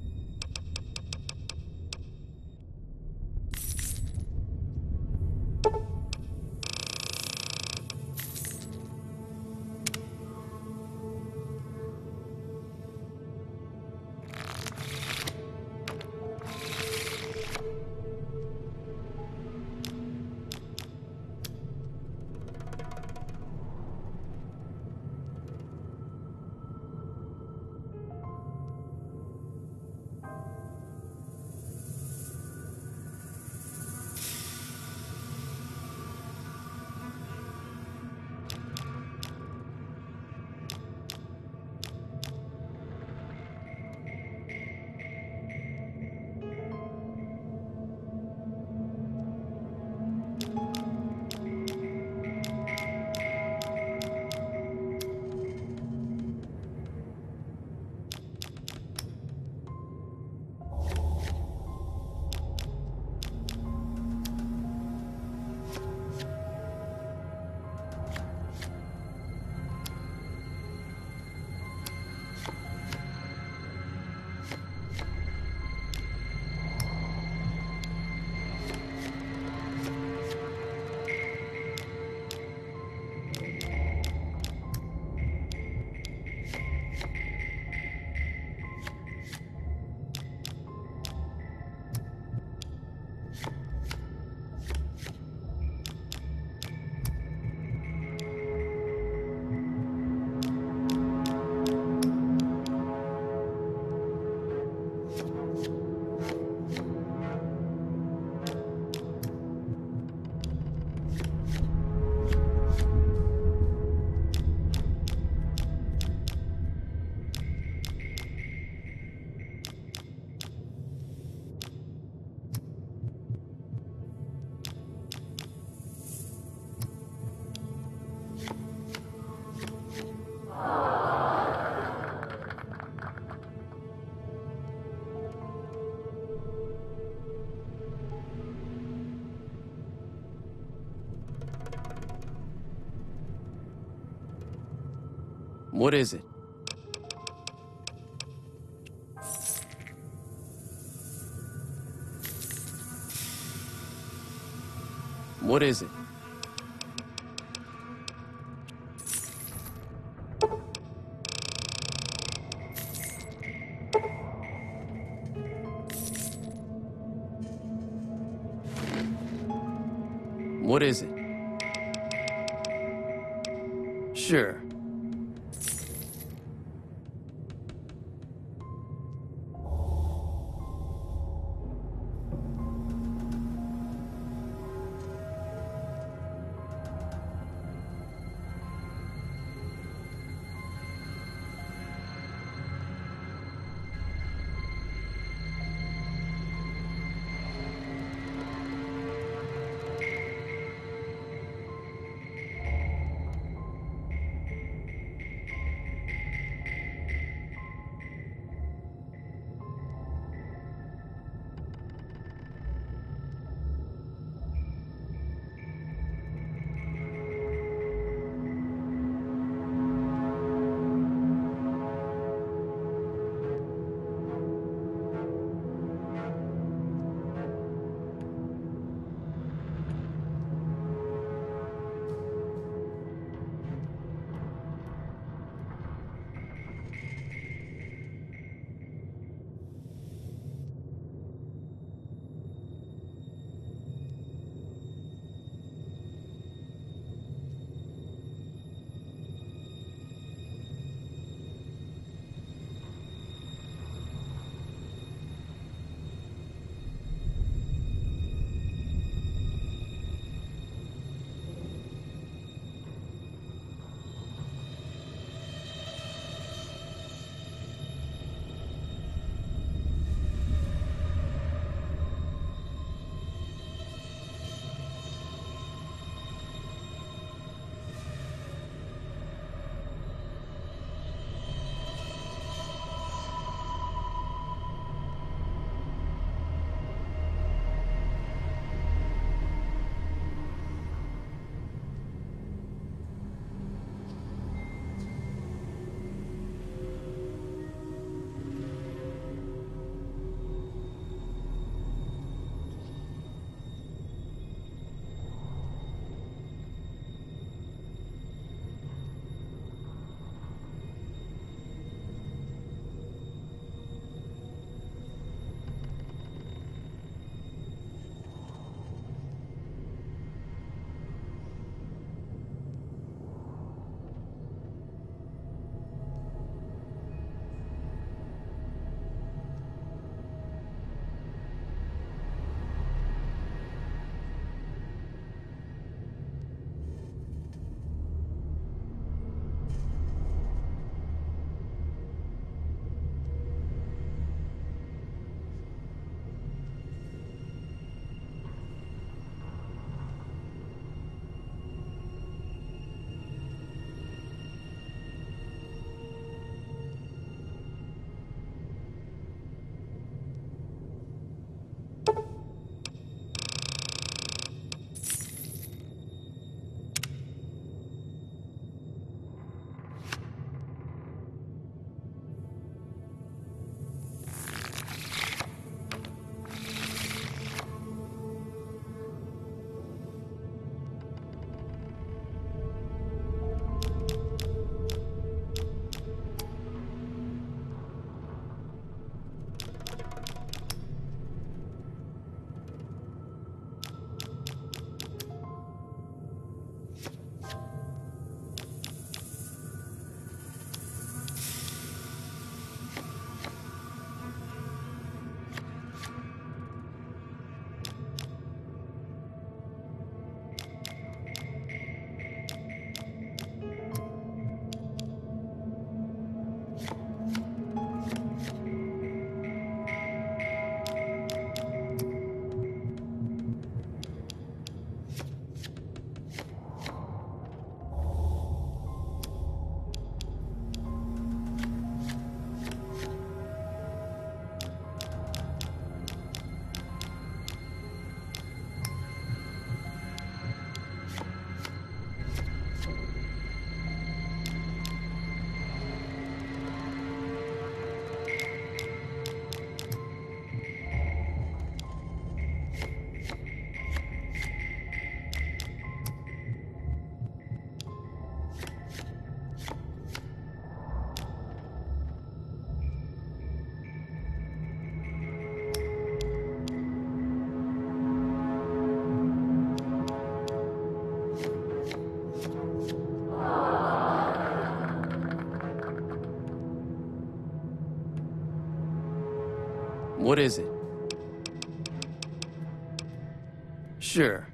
What is it? What is it? What is it? Sure. What is it? Sure.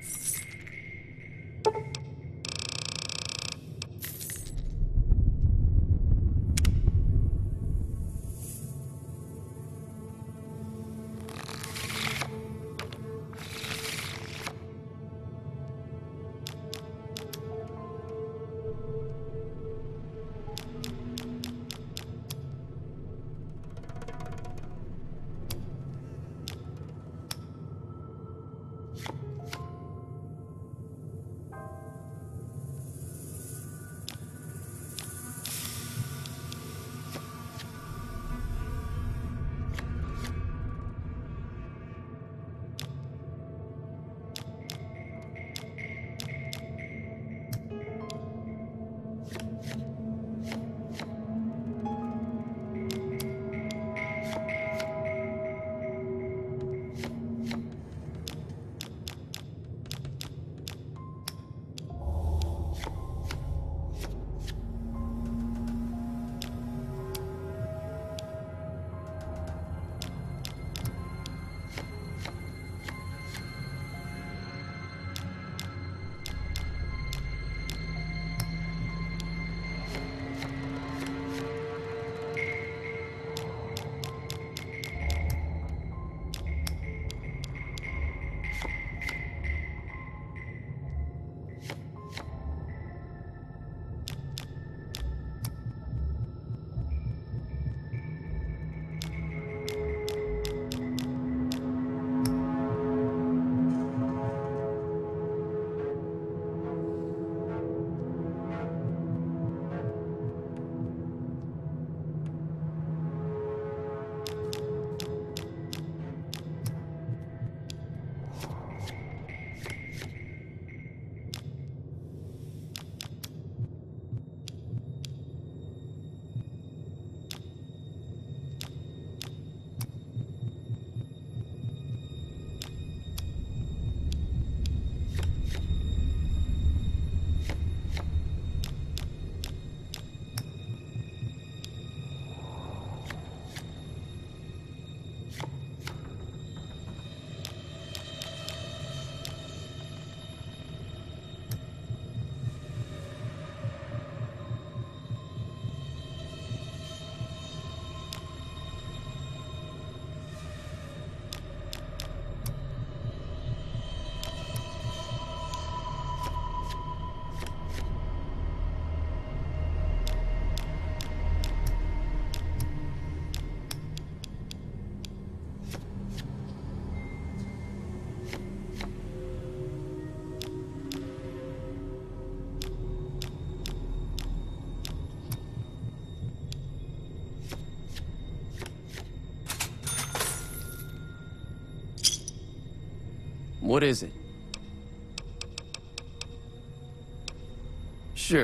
What is it? Sure.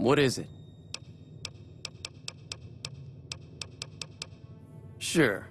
What is it? Sure.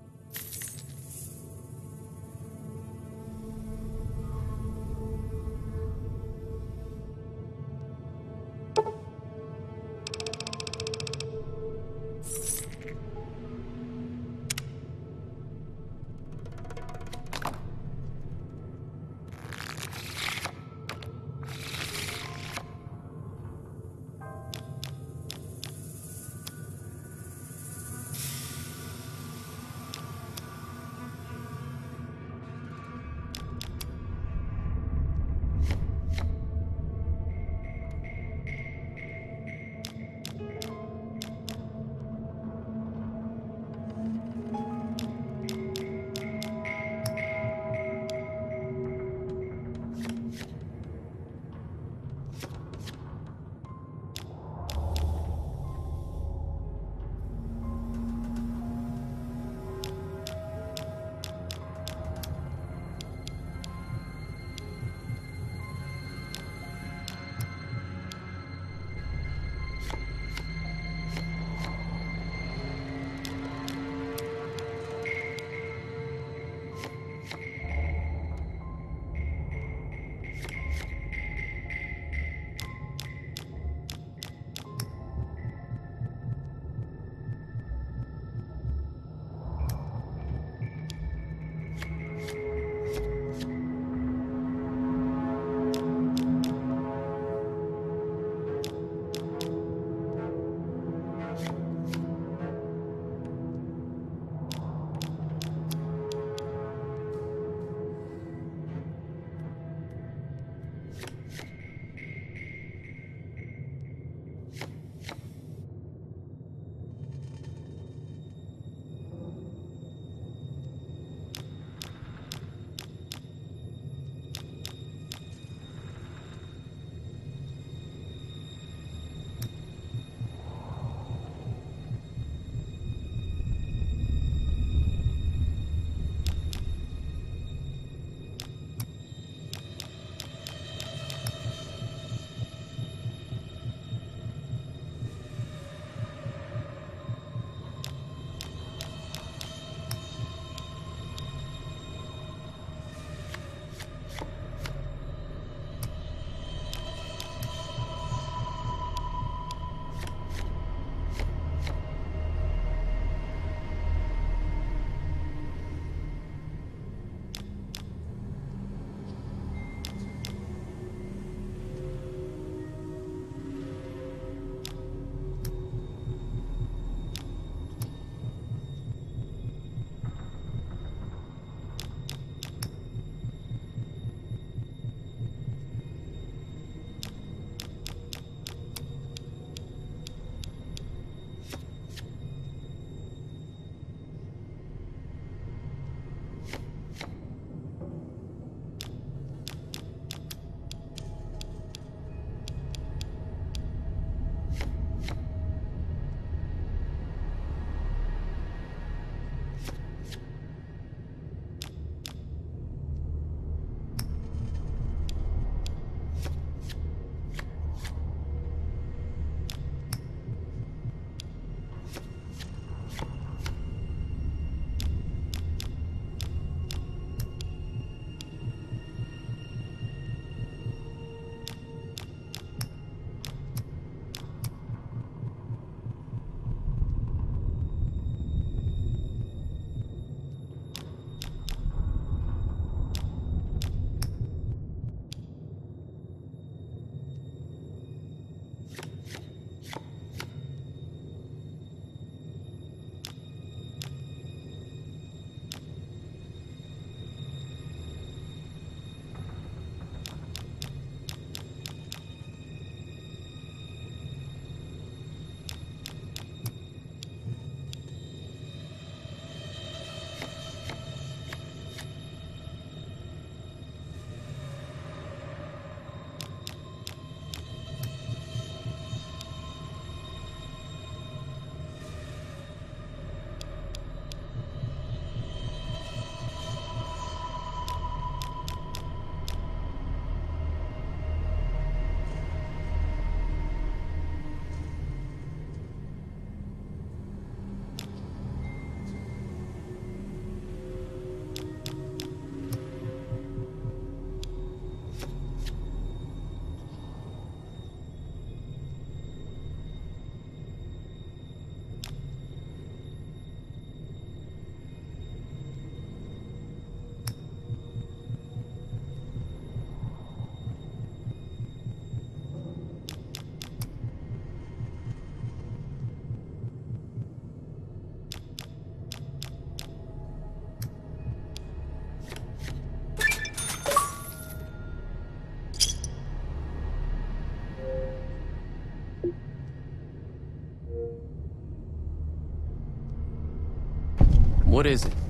What is it?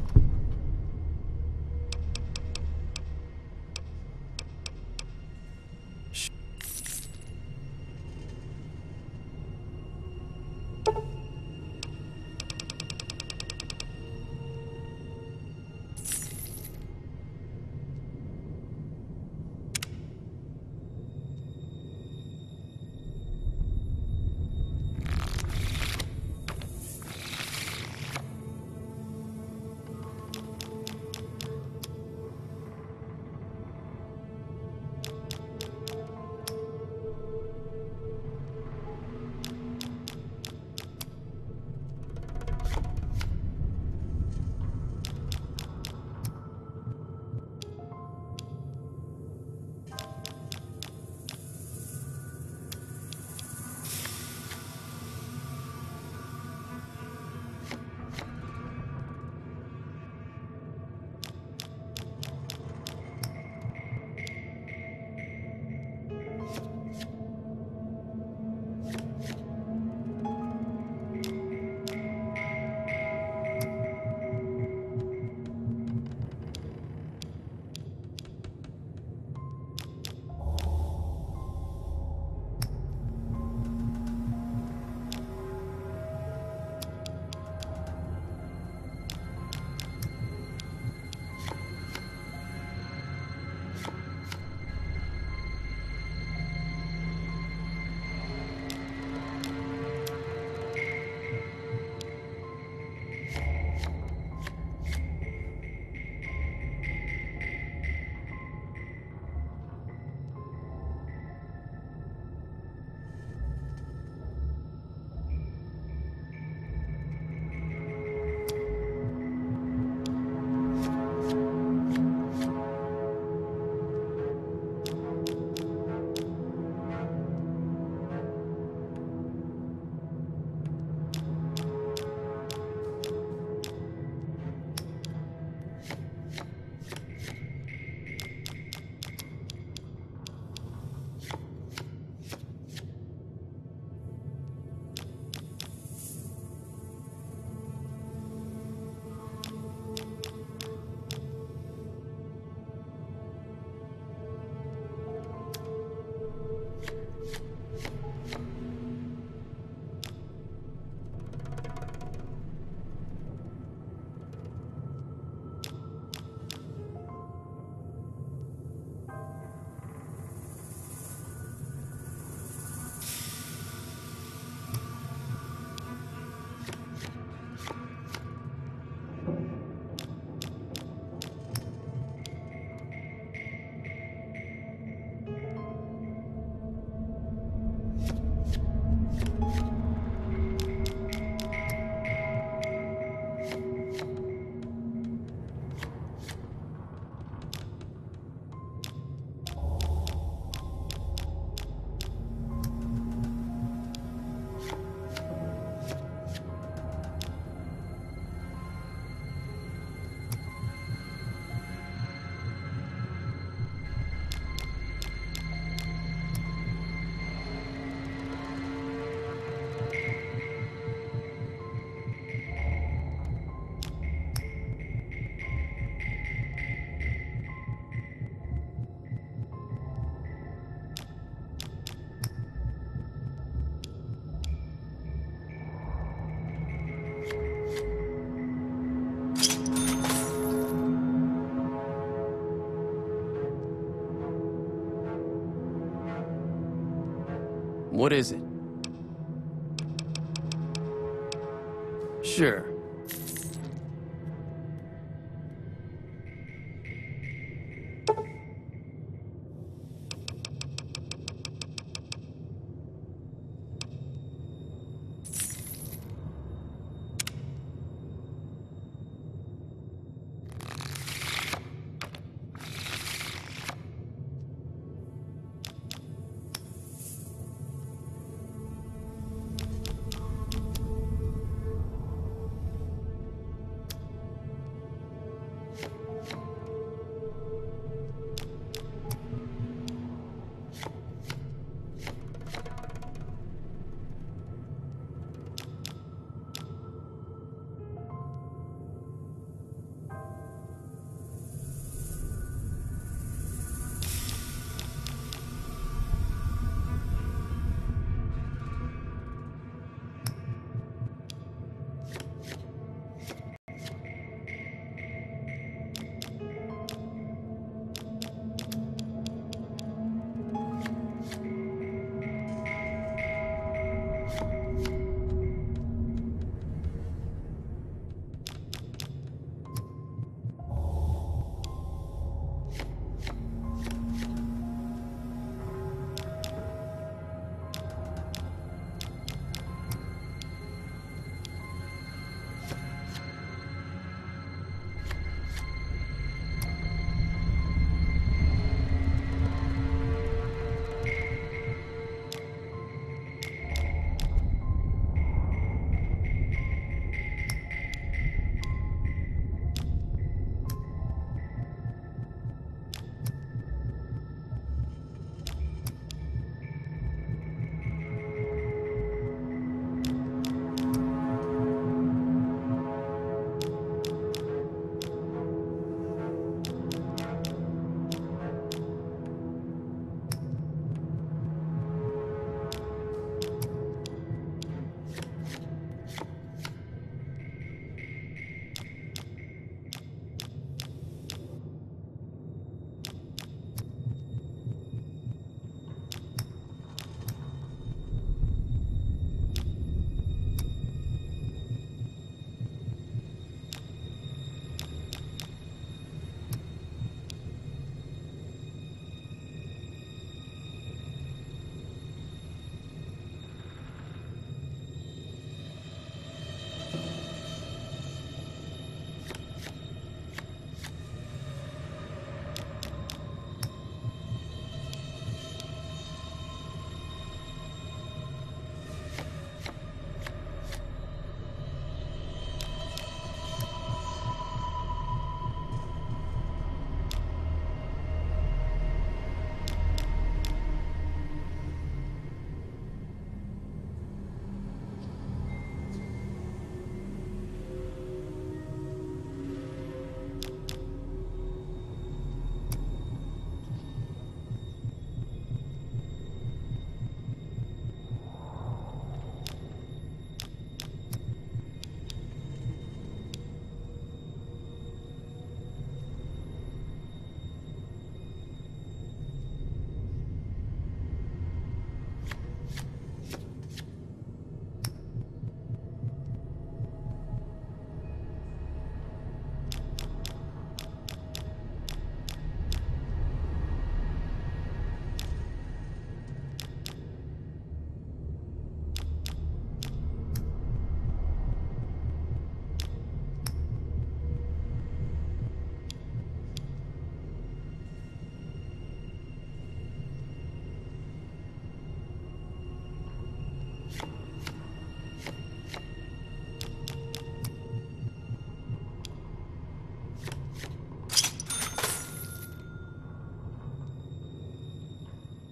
What is it? Sure.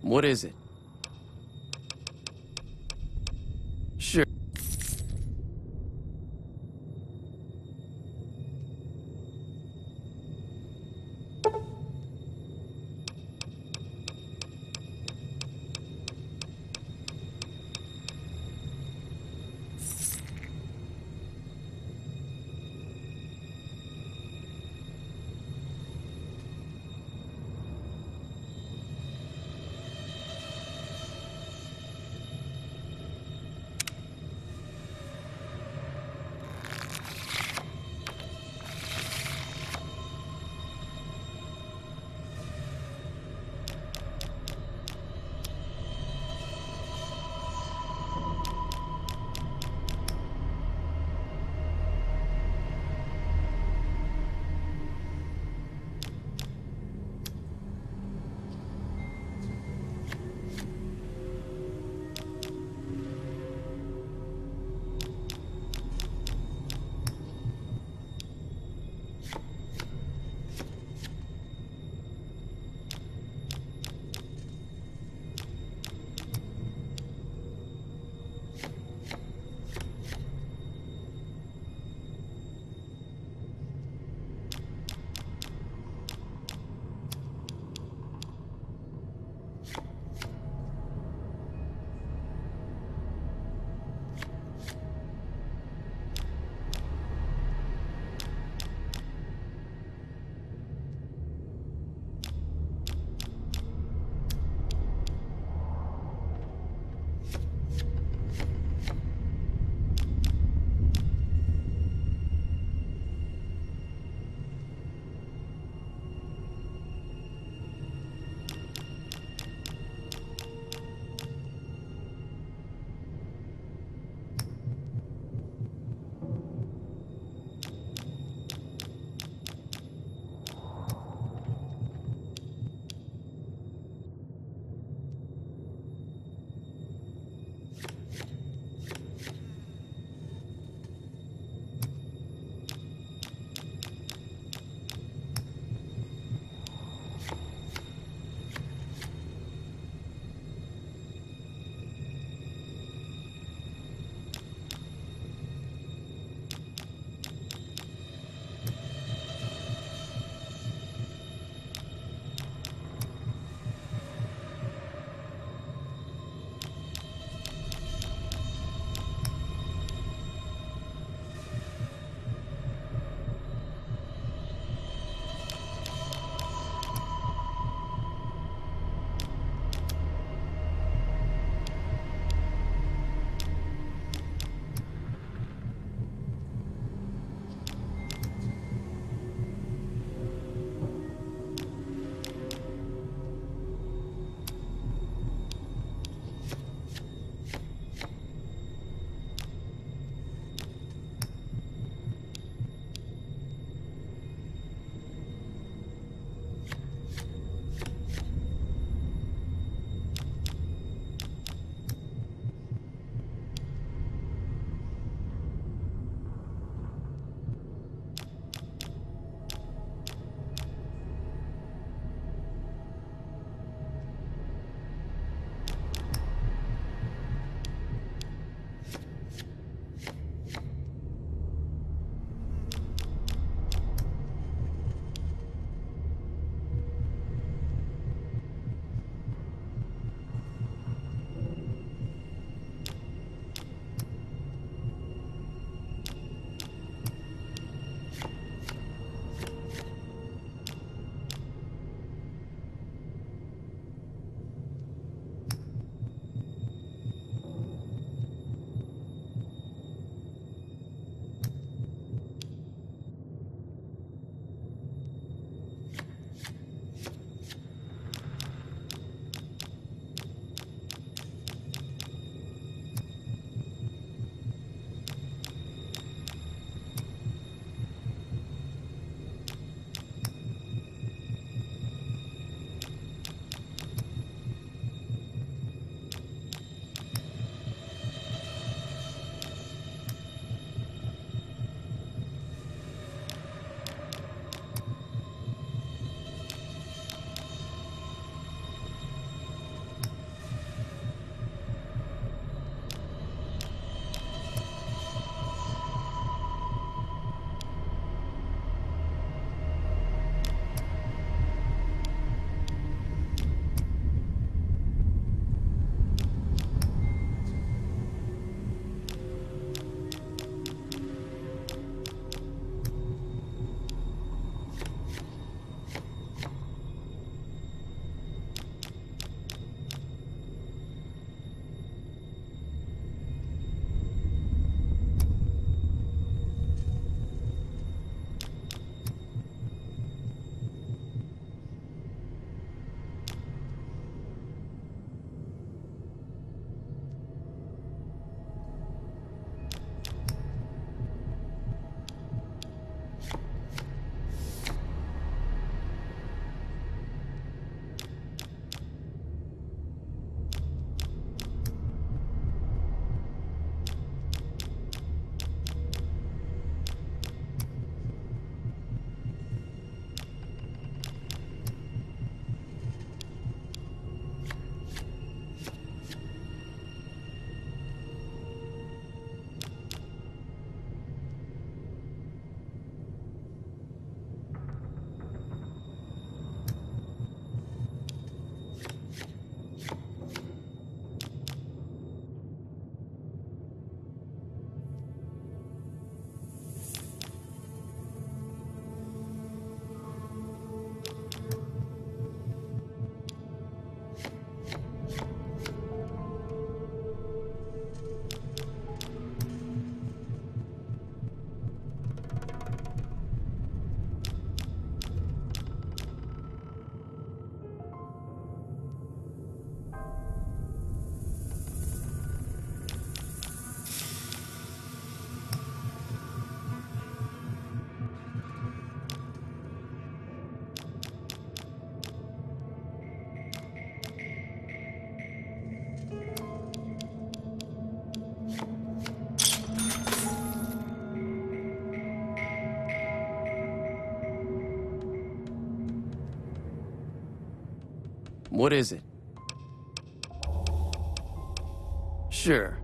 What is it? Sure. What is it? Sure.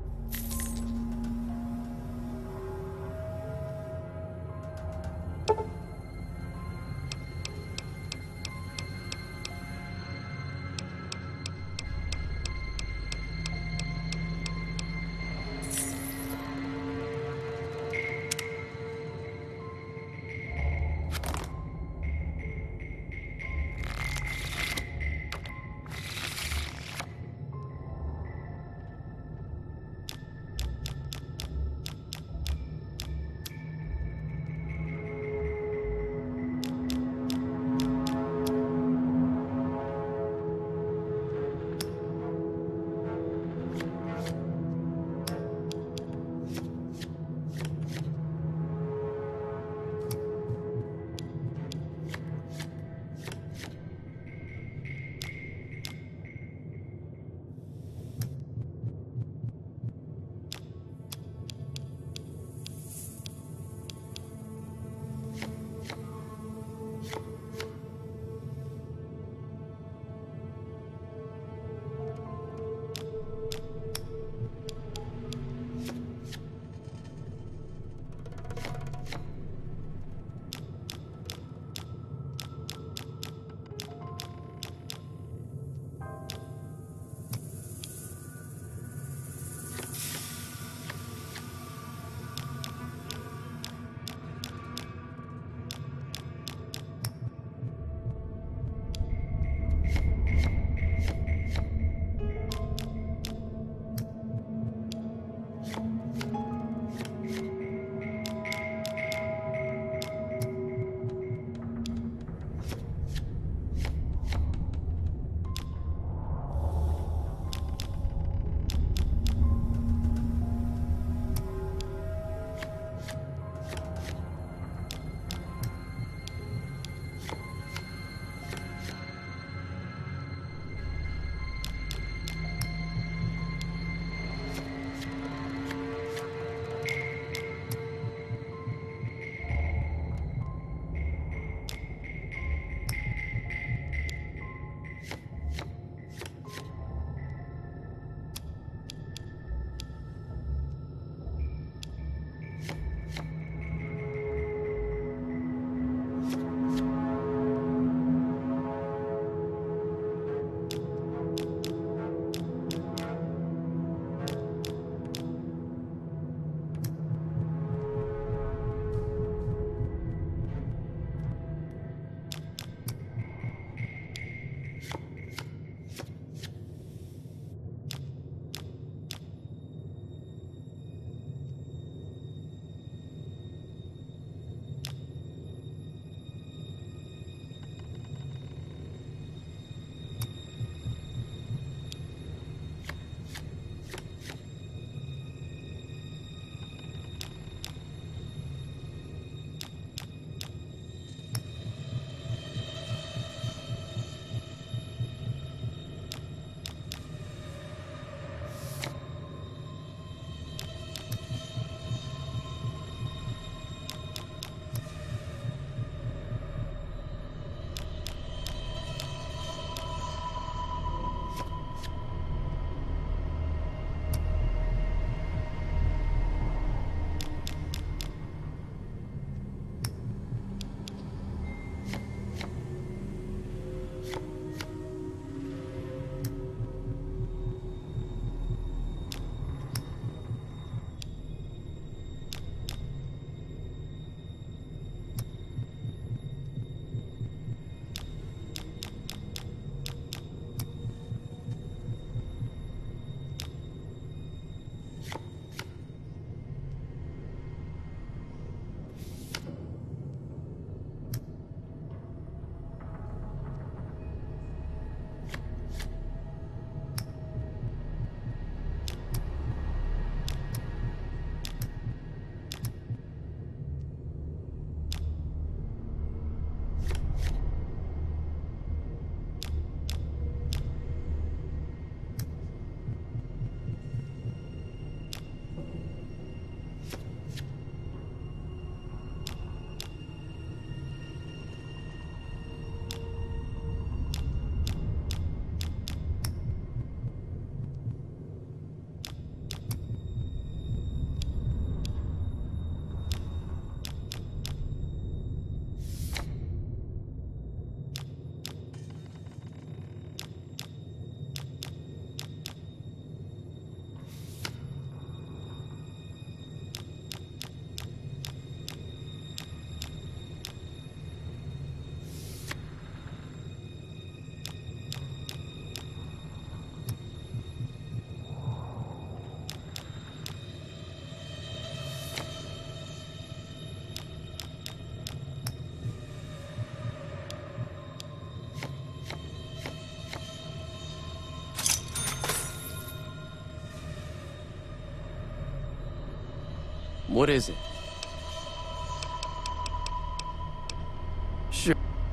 What is it? Sure.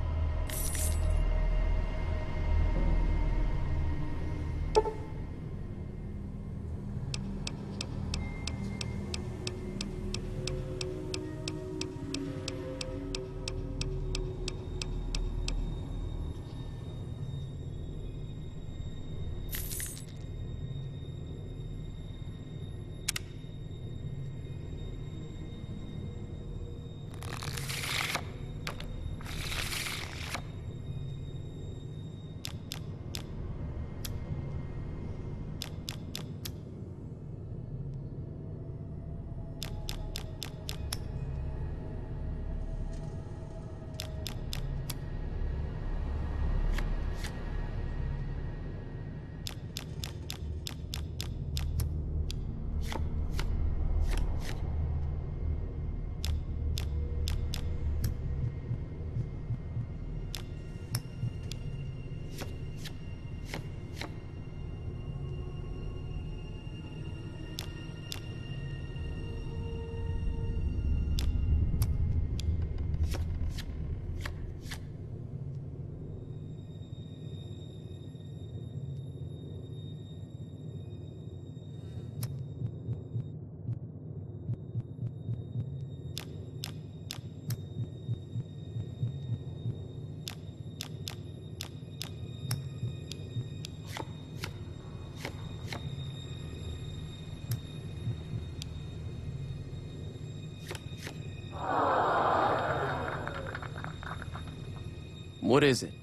What is it?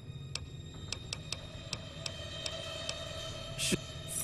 Sh-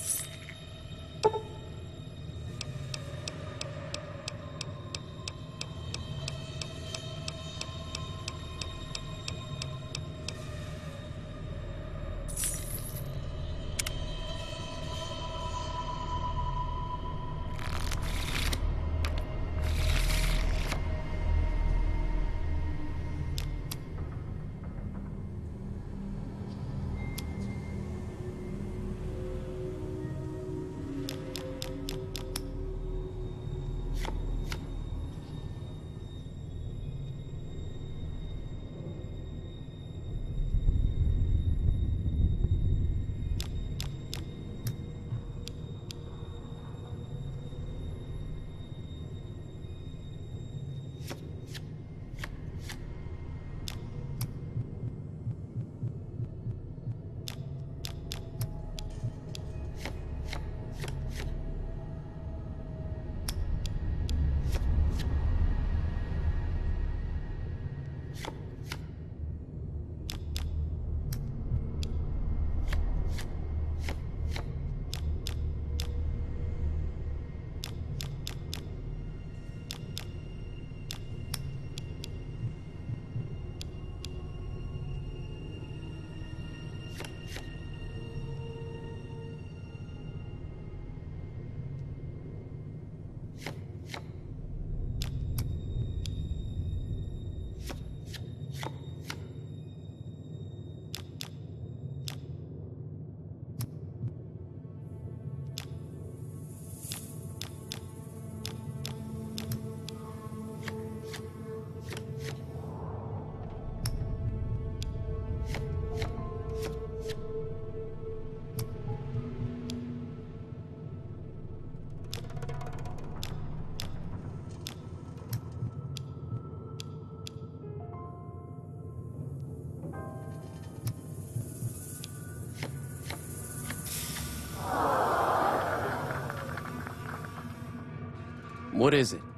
What is it?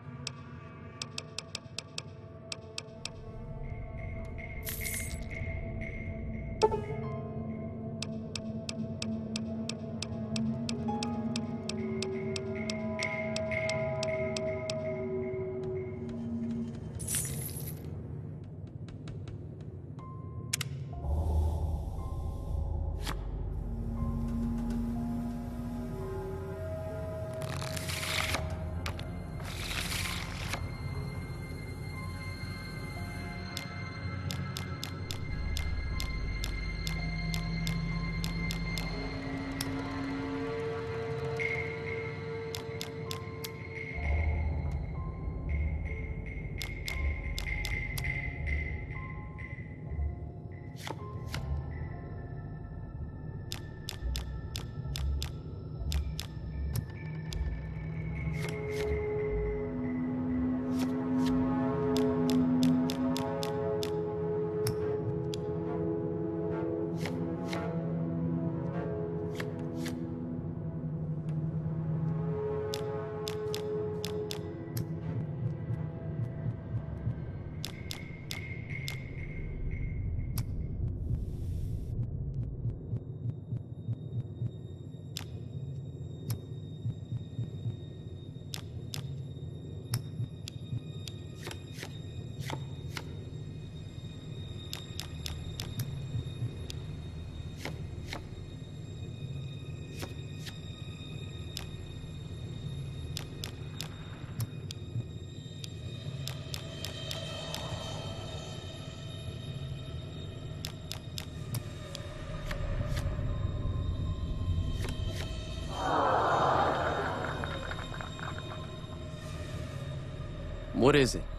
What is it?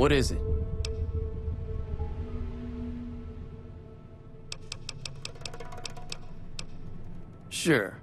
What is it? Sure.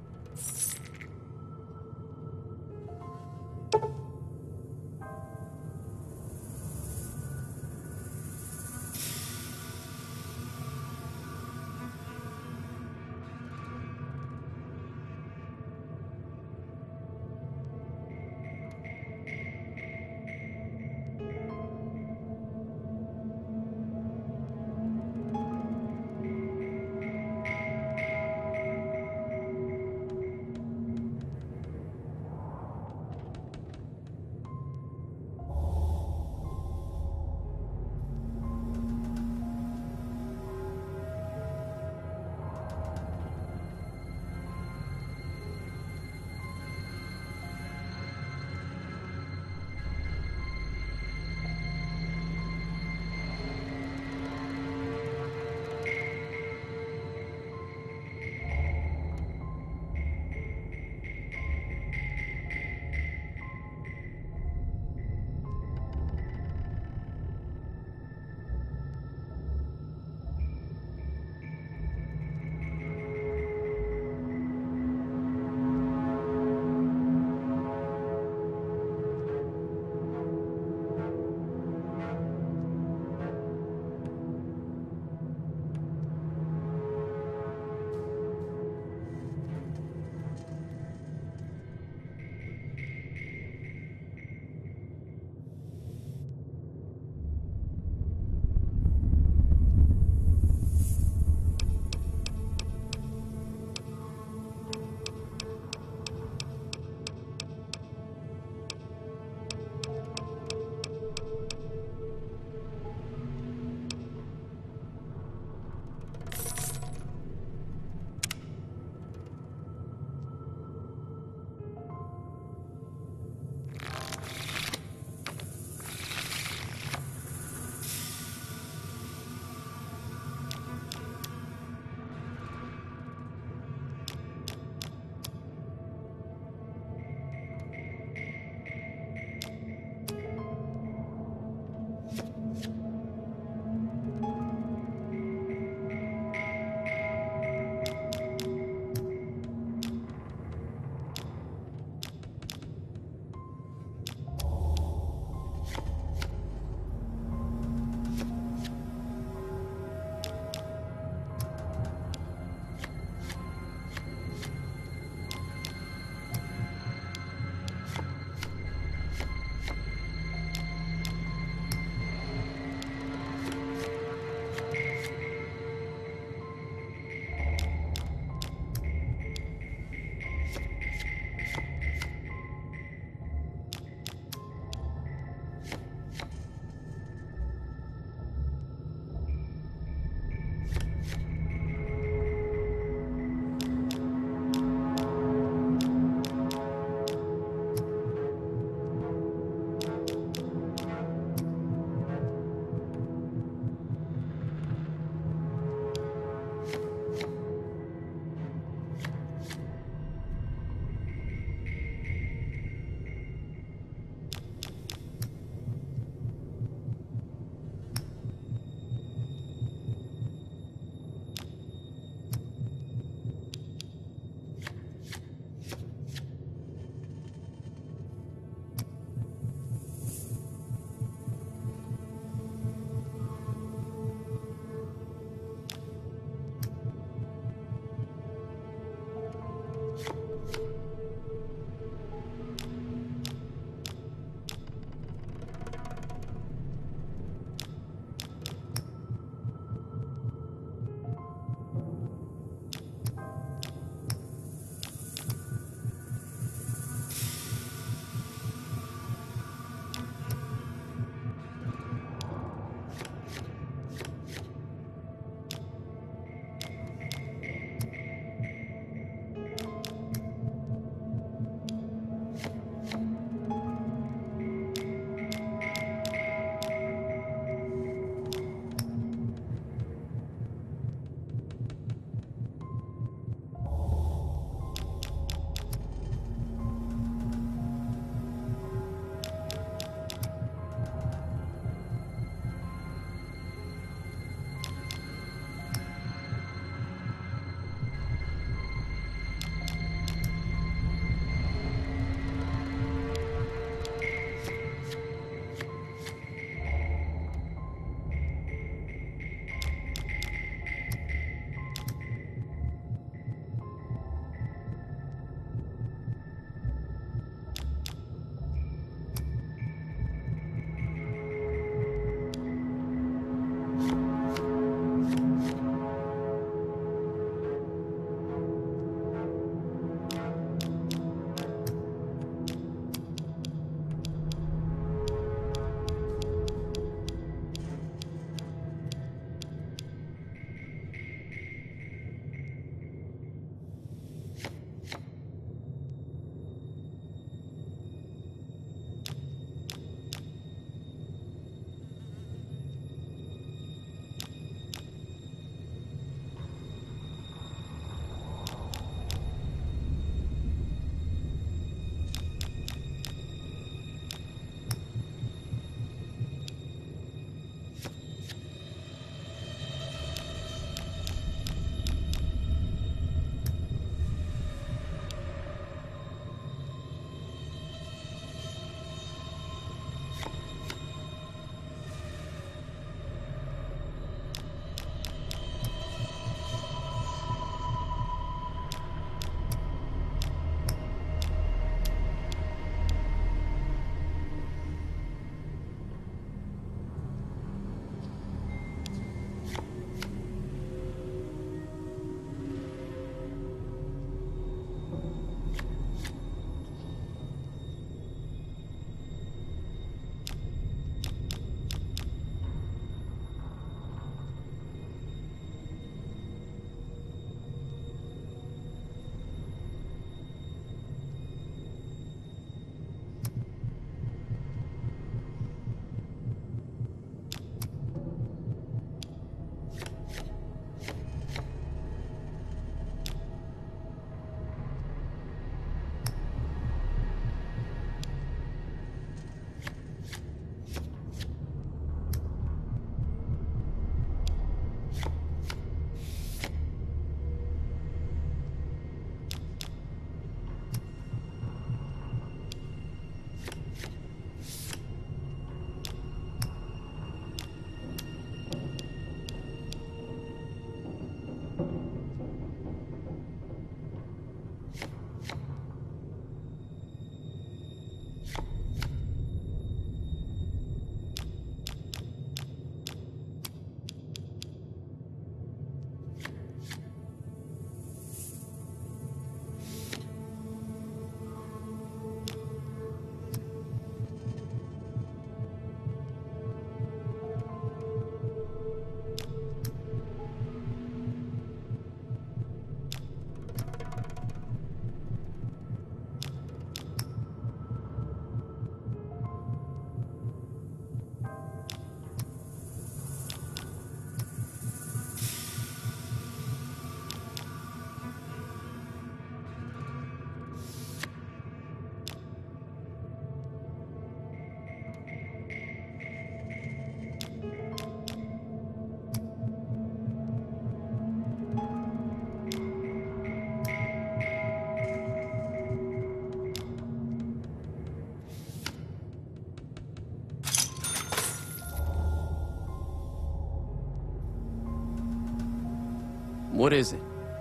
What is it?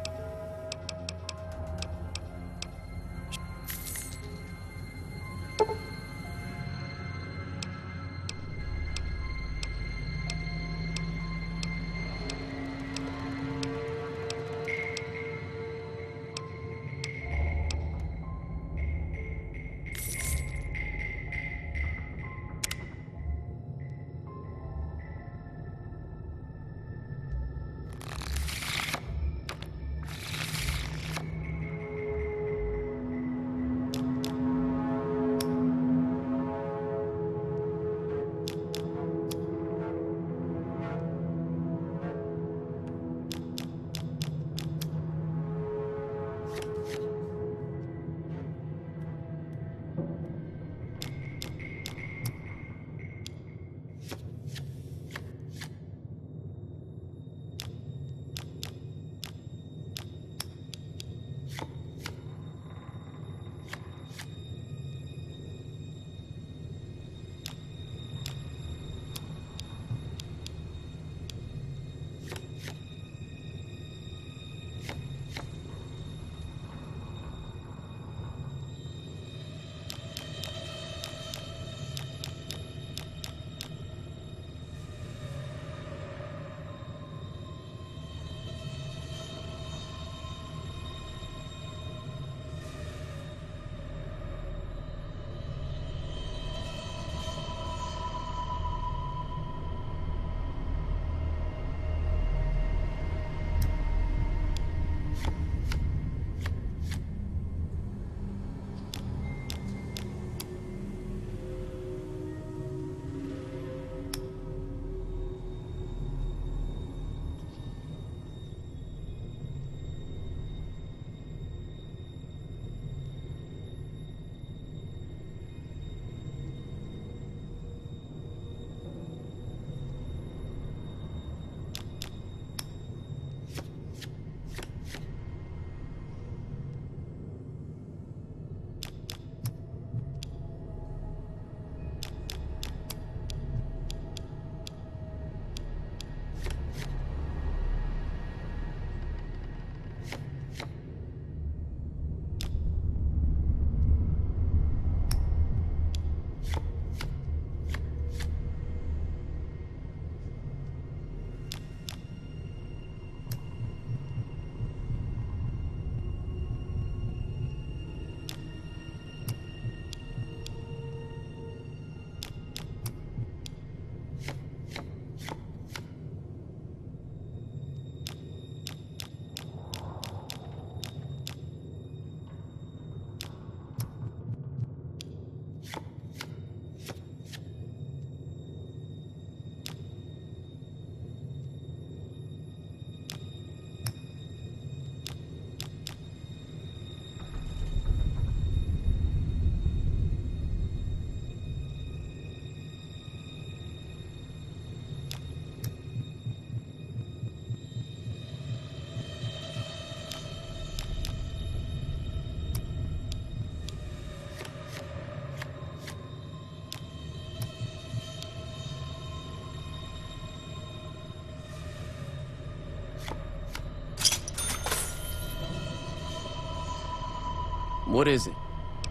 What is it?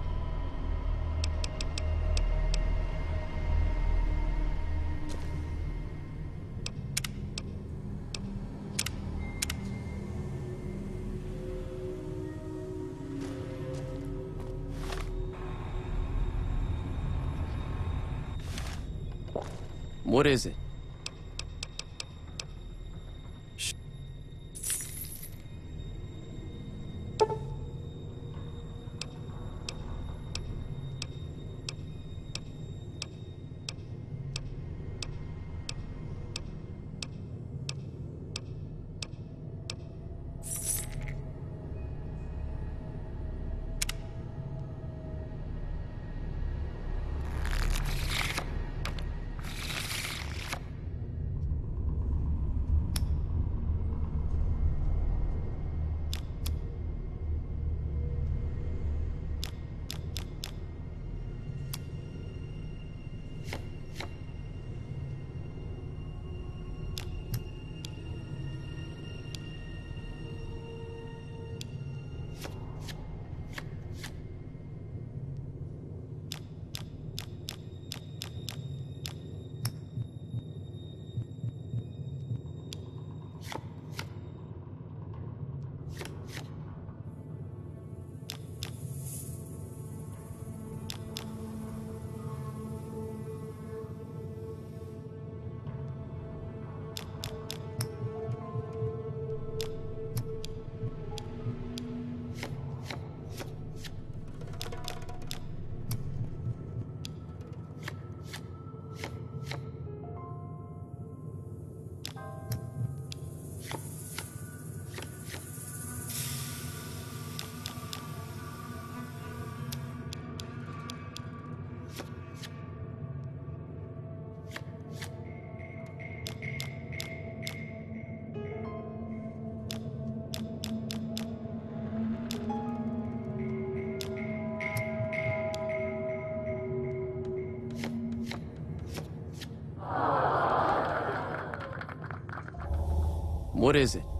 What is it? Shh. What is it?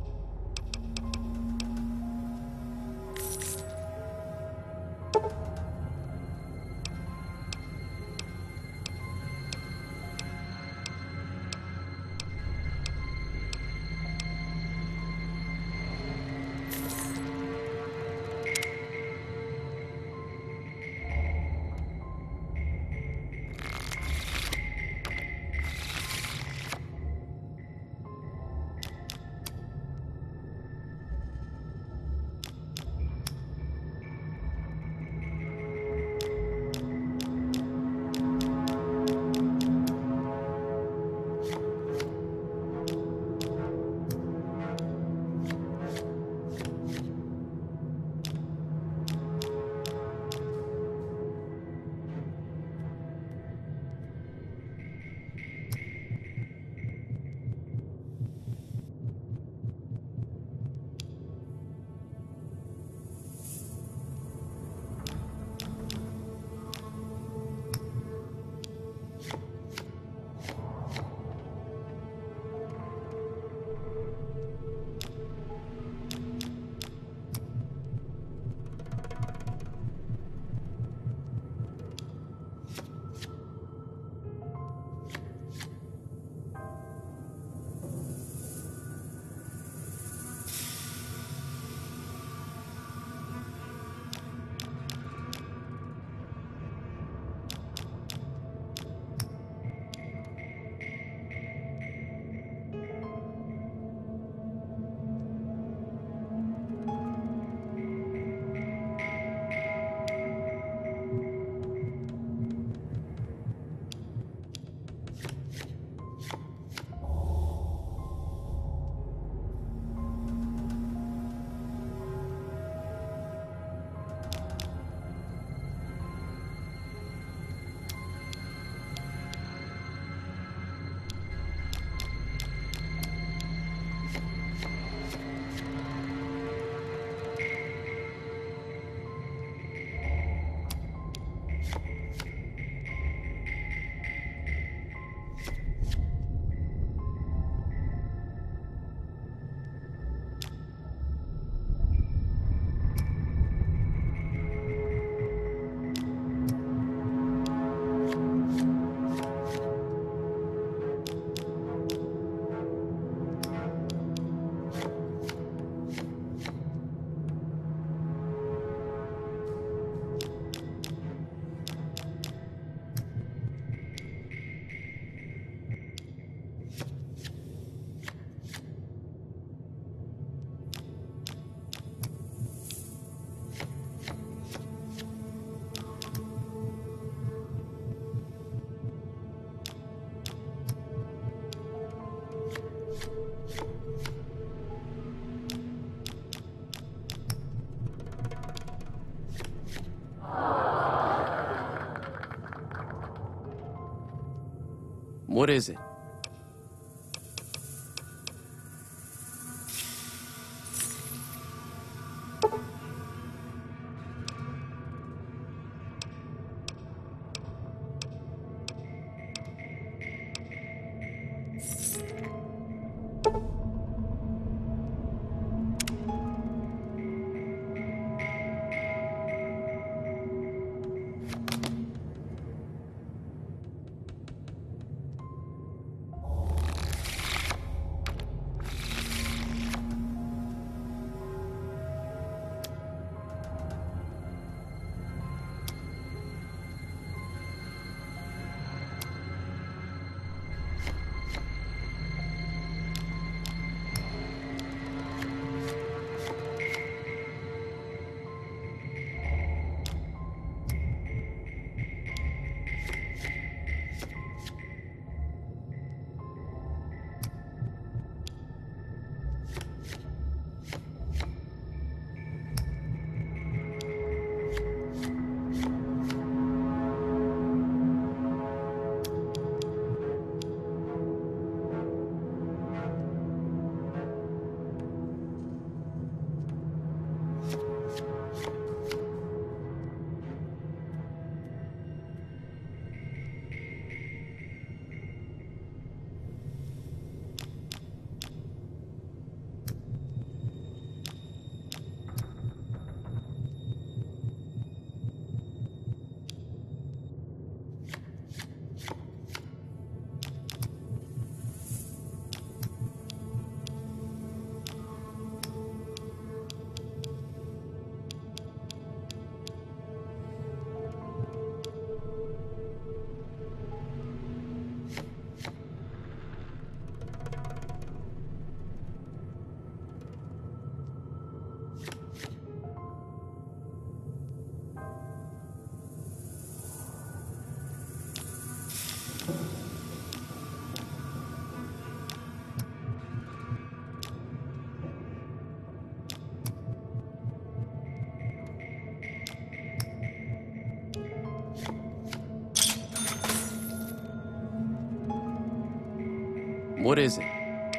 What is it? What is it?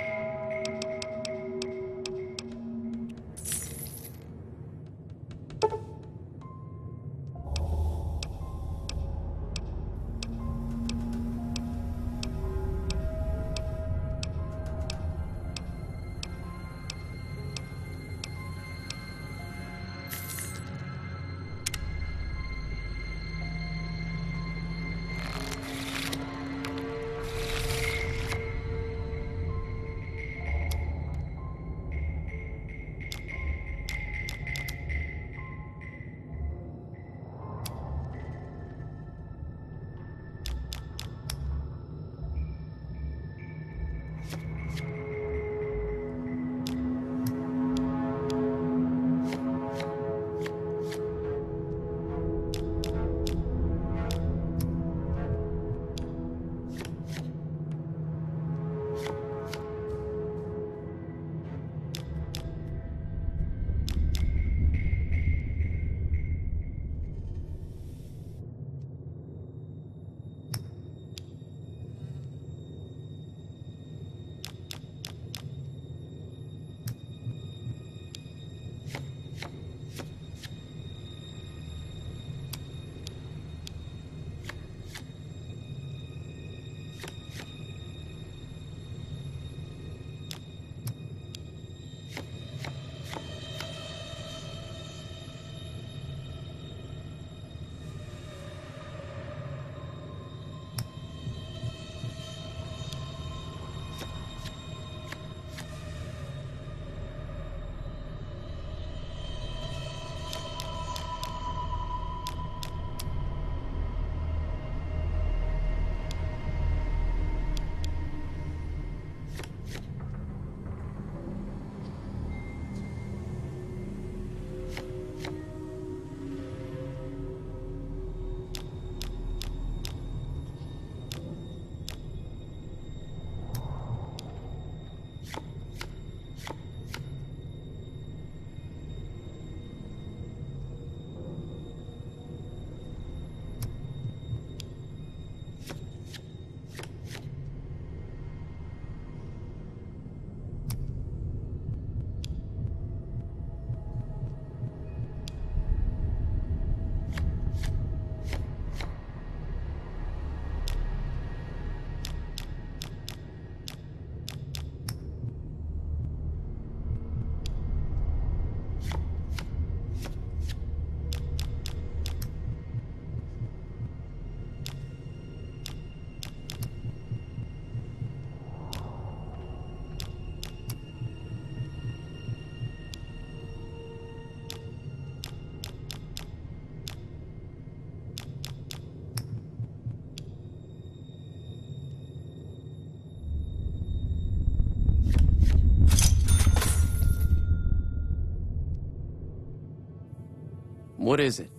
What is it?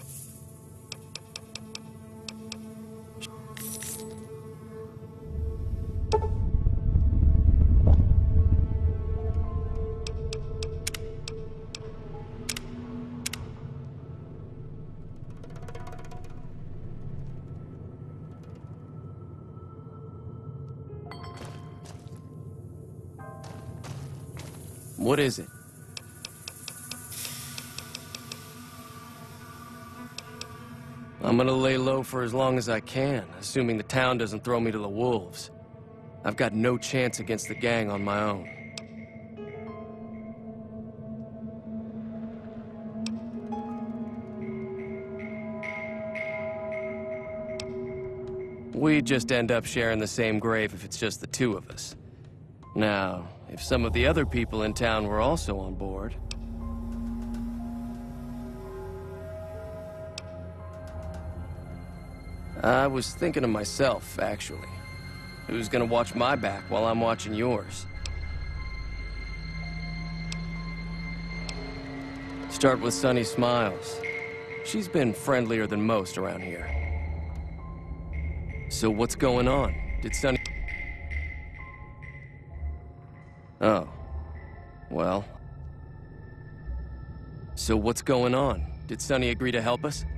What is it? I'm gonna lay low for as long as I can, assuming the town doesn't throw me to the wolves. I've got no chance against the gang on my own. We'd just end up sharing the same grave if it's just the two of us. Now, if some of the other people in town were also on board... I was thinking of myself, actually. Who's gonna watch my back while I'm watching yours? Start with Sunny Smiles. She's been friendlier than most around here. So what's going on? Did Sunny... Oh. Well. So what's going on? Did Sunny agree to help us?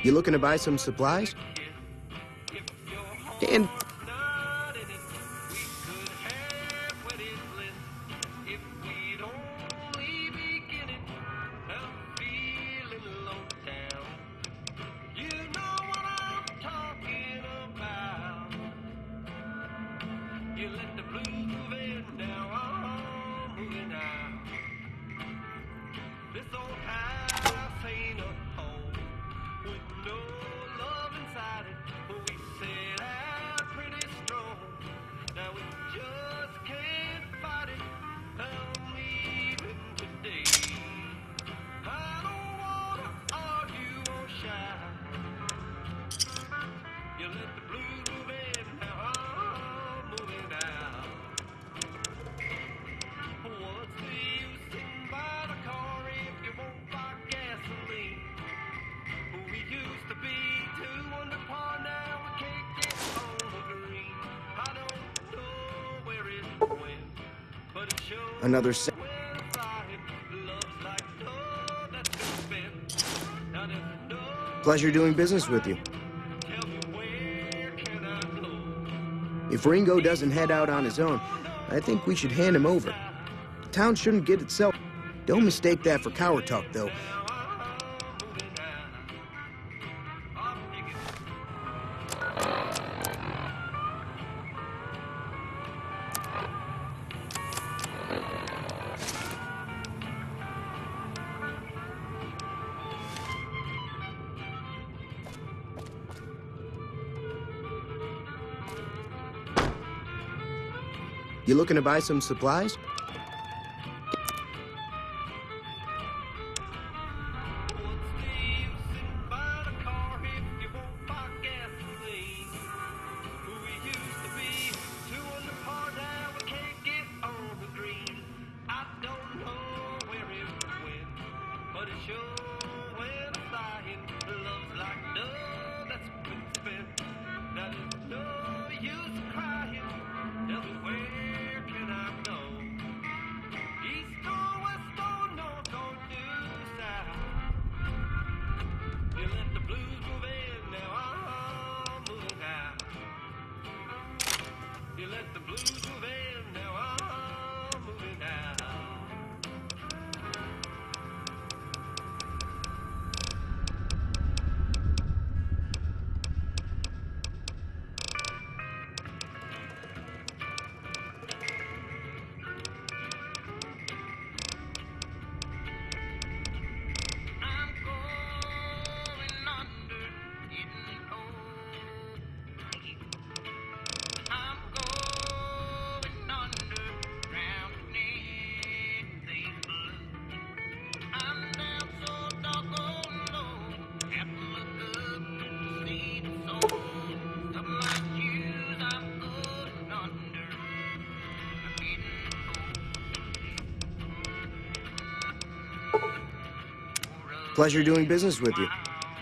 You looking to buy some supplies? And another se- Pleasure doing business with you. If Ringo doesn't head out on his own, I think we should hand him over. The town shouldn't get itself. Don't mistake that for coward talk, though. You looking to buy some supplies? Pleasure doing business with you.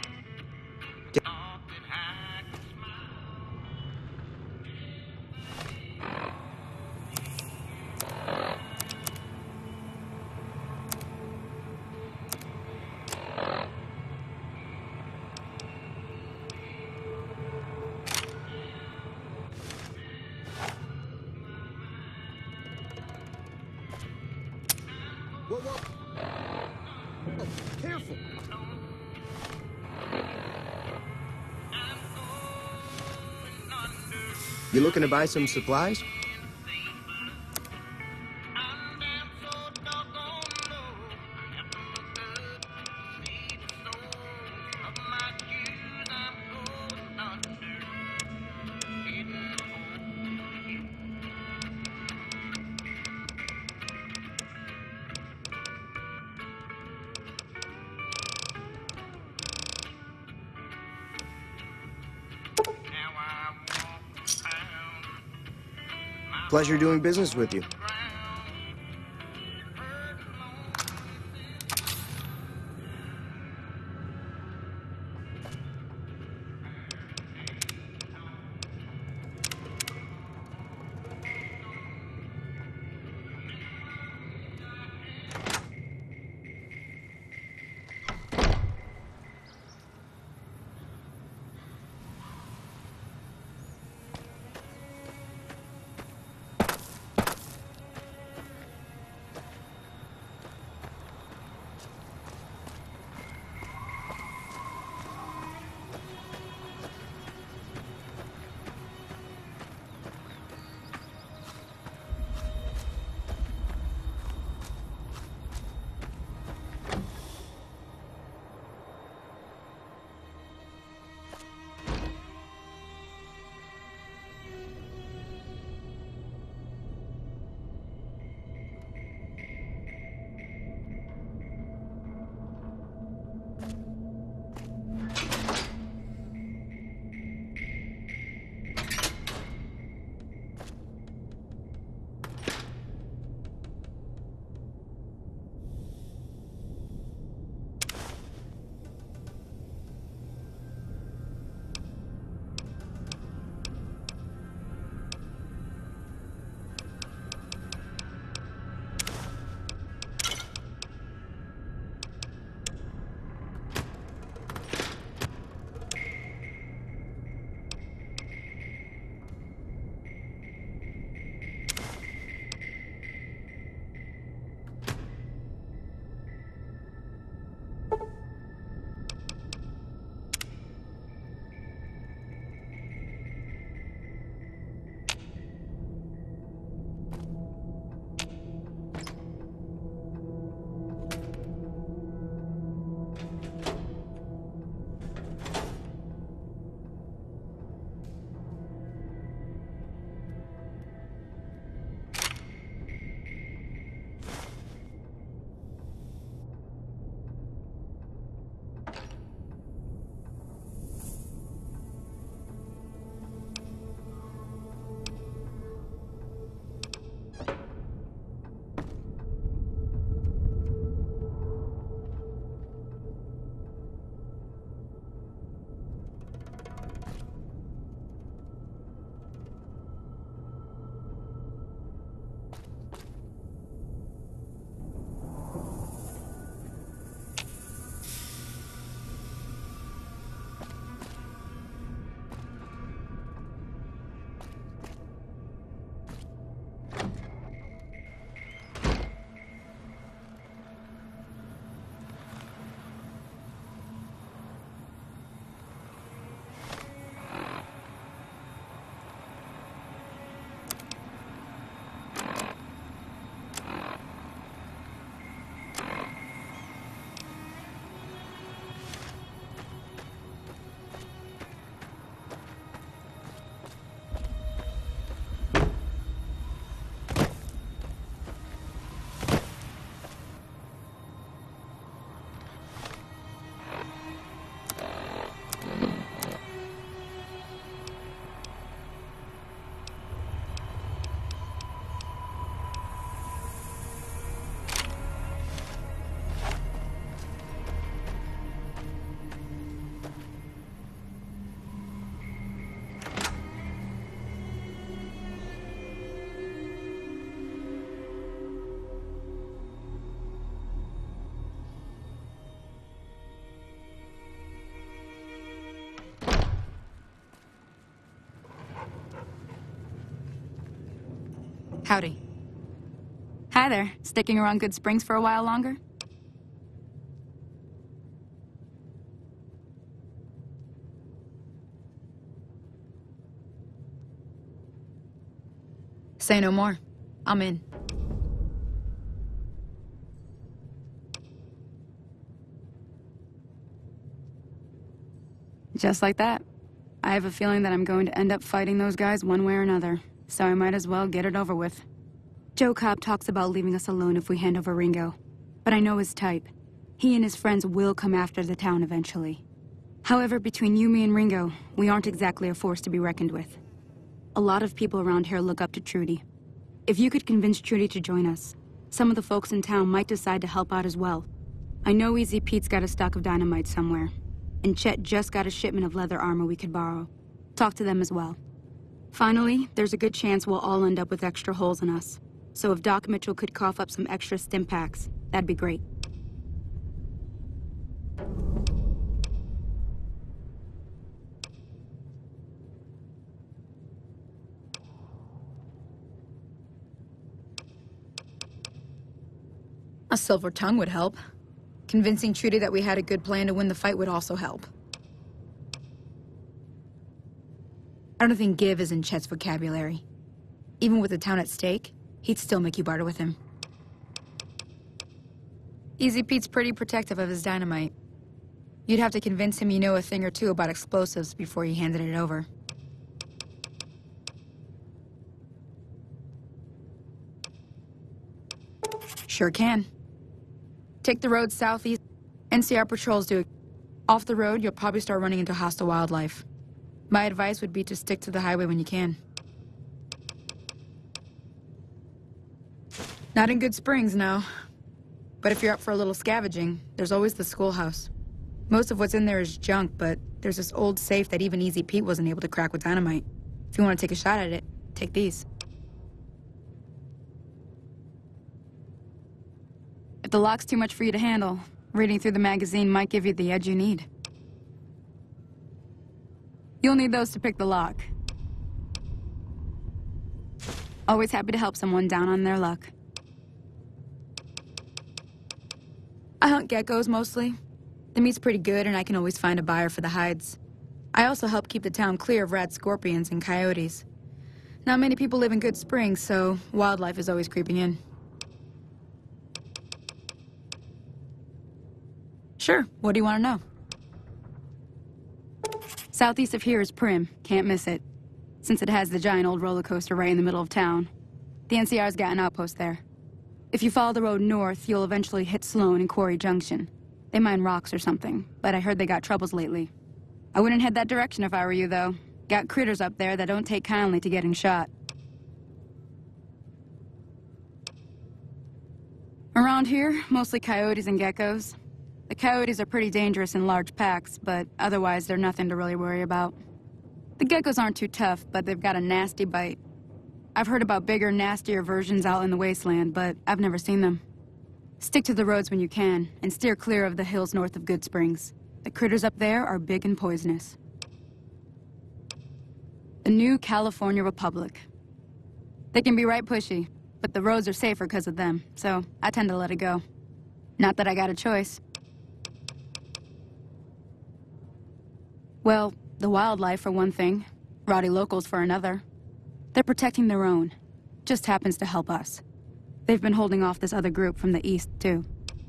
Whoa, whoa. Oh, careful. You looking to buy some supplies? Pleasure doing business with you. Howdy. Hi there. Sticking around Good Springs for a while longer? Say no more. I'm in. Just like that. I have a feeling that I'm going to end up fighting those guys one way or another, so I might as well get it over with. Joe Cobb talks about leaving us alone if we hand over Ringo, but I know his type. He and his friends will come after the town eventually. However, between you, me, and Ringo, we aren't exactly a force to be reckoned with. A lot of people around here look up to Trudy. If you could convince Trudy to join us, some of the folks in town might decide to help out as well. I know Easy Pete's got a stock of dynamite somewhere, and Chet just got a shipment of leather armor we could borrow. Talk to them as well. Finally, there's a good chance we'll all end up with extra holes in us. So if Doc Mitchell could cough up some extra stim packs, that'd be great. A silver tongue would help. Convincing Trudy that we had a good plan to win the fight would also help. I don't think give is in Chet's vocabulary. Even with the town at stake, he'd still make you barter with him. Easy Pete's pretty protective of his dynamite. You'd have to convince him you know a thing or two about explosives before you handed it over. Sure can. Take the road southeast. N C R patrols do it. Off the road, you'll probably start running into hostile wildlife. My advice would be to stick to the highway when you can. Not in Good Springs, no. But if you're up for a little scavenging, there's always the schoolhouse. Most of what's in there is junk, but there's this old safe that even Easy Pete wasn't able to crack with dynamite. If you want to take a shot at it, take these. If the lock's too much for you to handle, reading through the magazine might give you the edge you need. You'll need those to pick the lock. Always happy to help someone down on their luck. I hunt geckos mostly. The meat's pretty good and I can always find a buyer for the hides. I also help keep the town clear of rat scorpions and coyotes. Not many people live in Good Springs, so wildlife is always creeping in. Sure, what do you want to know? Southeast of here is Prim, can't miss it. Since it has the giant old roller coaster right in the middle of town. The N C R's got an outpost there. If you follow the road north, you'll eventually hit Sloan and Quarry Junction. They mine rocks or something, but I heard they got troubles lately. I wouldn't head that direction if I were you, though. Got critters up there that don't take kindly to getting shot. Around here, mostly coyotes and geckos. The coyotes are pretty dangerous in large packs, but otherwise they're nothing to really worry about. The geckos aren't too tough, but they've got a nasty bite. I've heard about bigger, nastier versions out in the wasteland, but I've never seen them. Stick to the roads when you can, and steer clear of the hills north of Good Springs. The critters up there are big and poisonous. The new California Republic. They can be right pushy, but the roads are safer because of them, so I tend to let it go. Not that I got a choice. Well, the wildlife for one thing, rowdy locals for another. They're protecting their own. Just happens to help us. They've been holding off this other group from the east, too.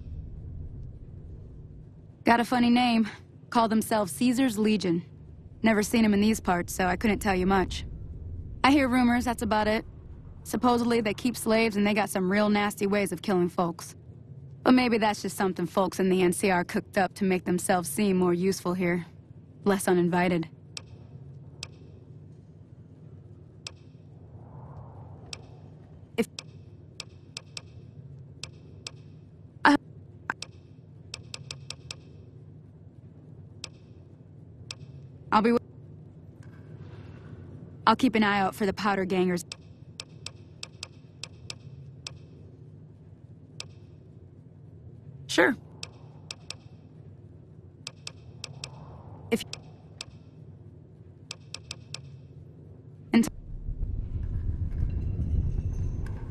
Got a funny name. Call themselves Caesar's Legion. Never seen them in these parts, so I couldn't tell you much. I hear rumors, that's about it. Supposedly they keep slaves and they got some real nasty ways of killing folks. But maybe that's just something folks in the N C R cooked up to make themselves seem more useful here. Less uninvited. If... I... I'll be... I'll keep an eye out for the powder gangers. Sure. If... And...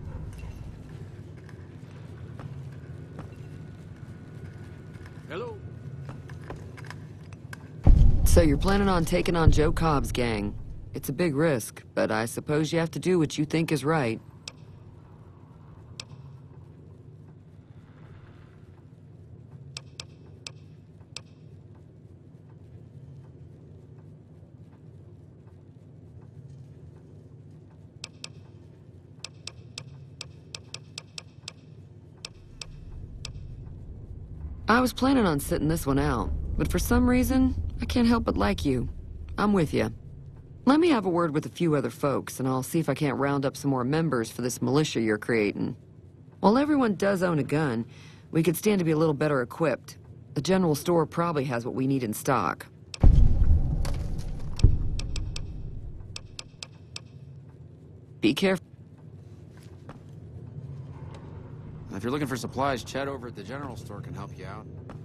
you're planning on taking on Joe Cobb's gang. It's a big risk, but I suppose you have to do what you think is right. I was planning on sitting this one out, but for some reason, I can't help but like you. I'm with you. Let me have a word with a few other folks, and I'll see if I can't round up some more members for this militia you're creating. While everyone does own a gun, we could stand to be a little better equipped. The general store probably has what we need in stock. Be careful. If you're looking for supplies, Chad over at the general store can help you out.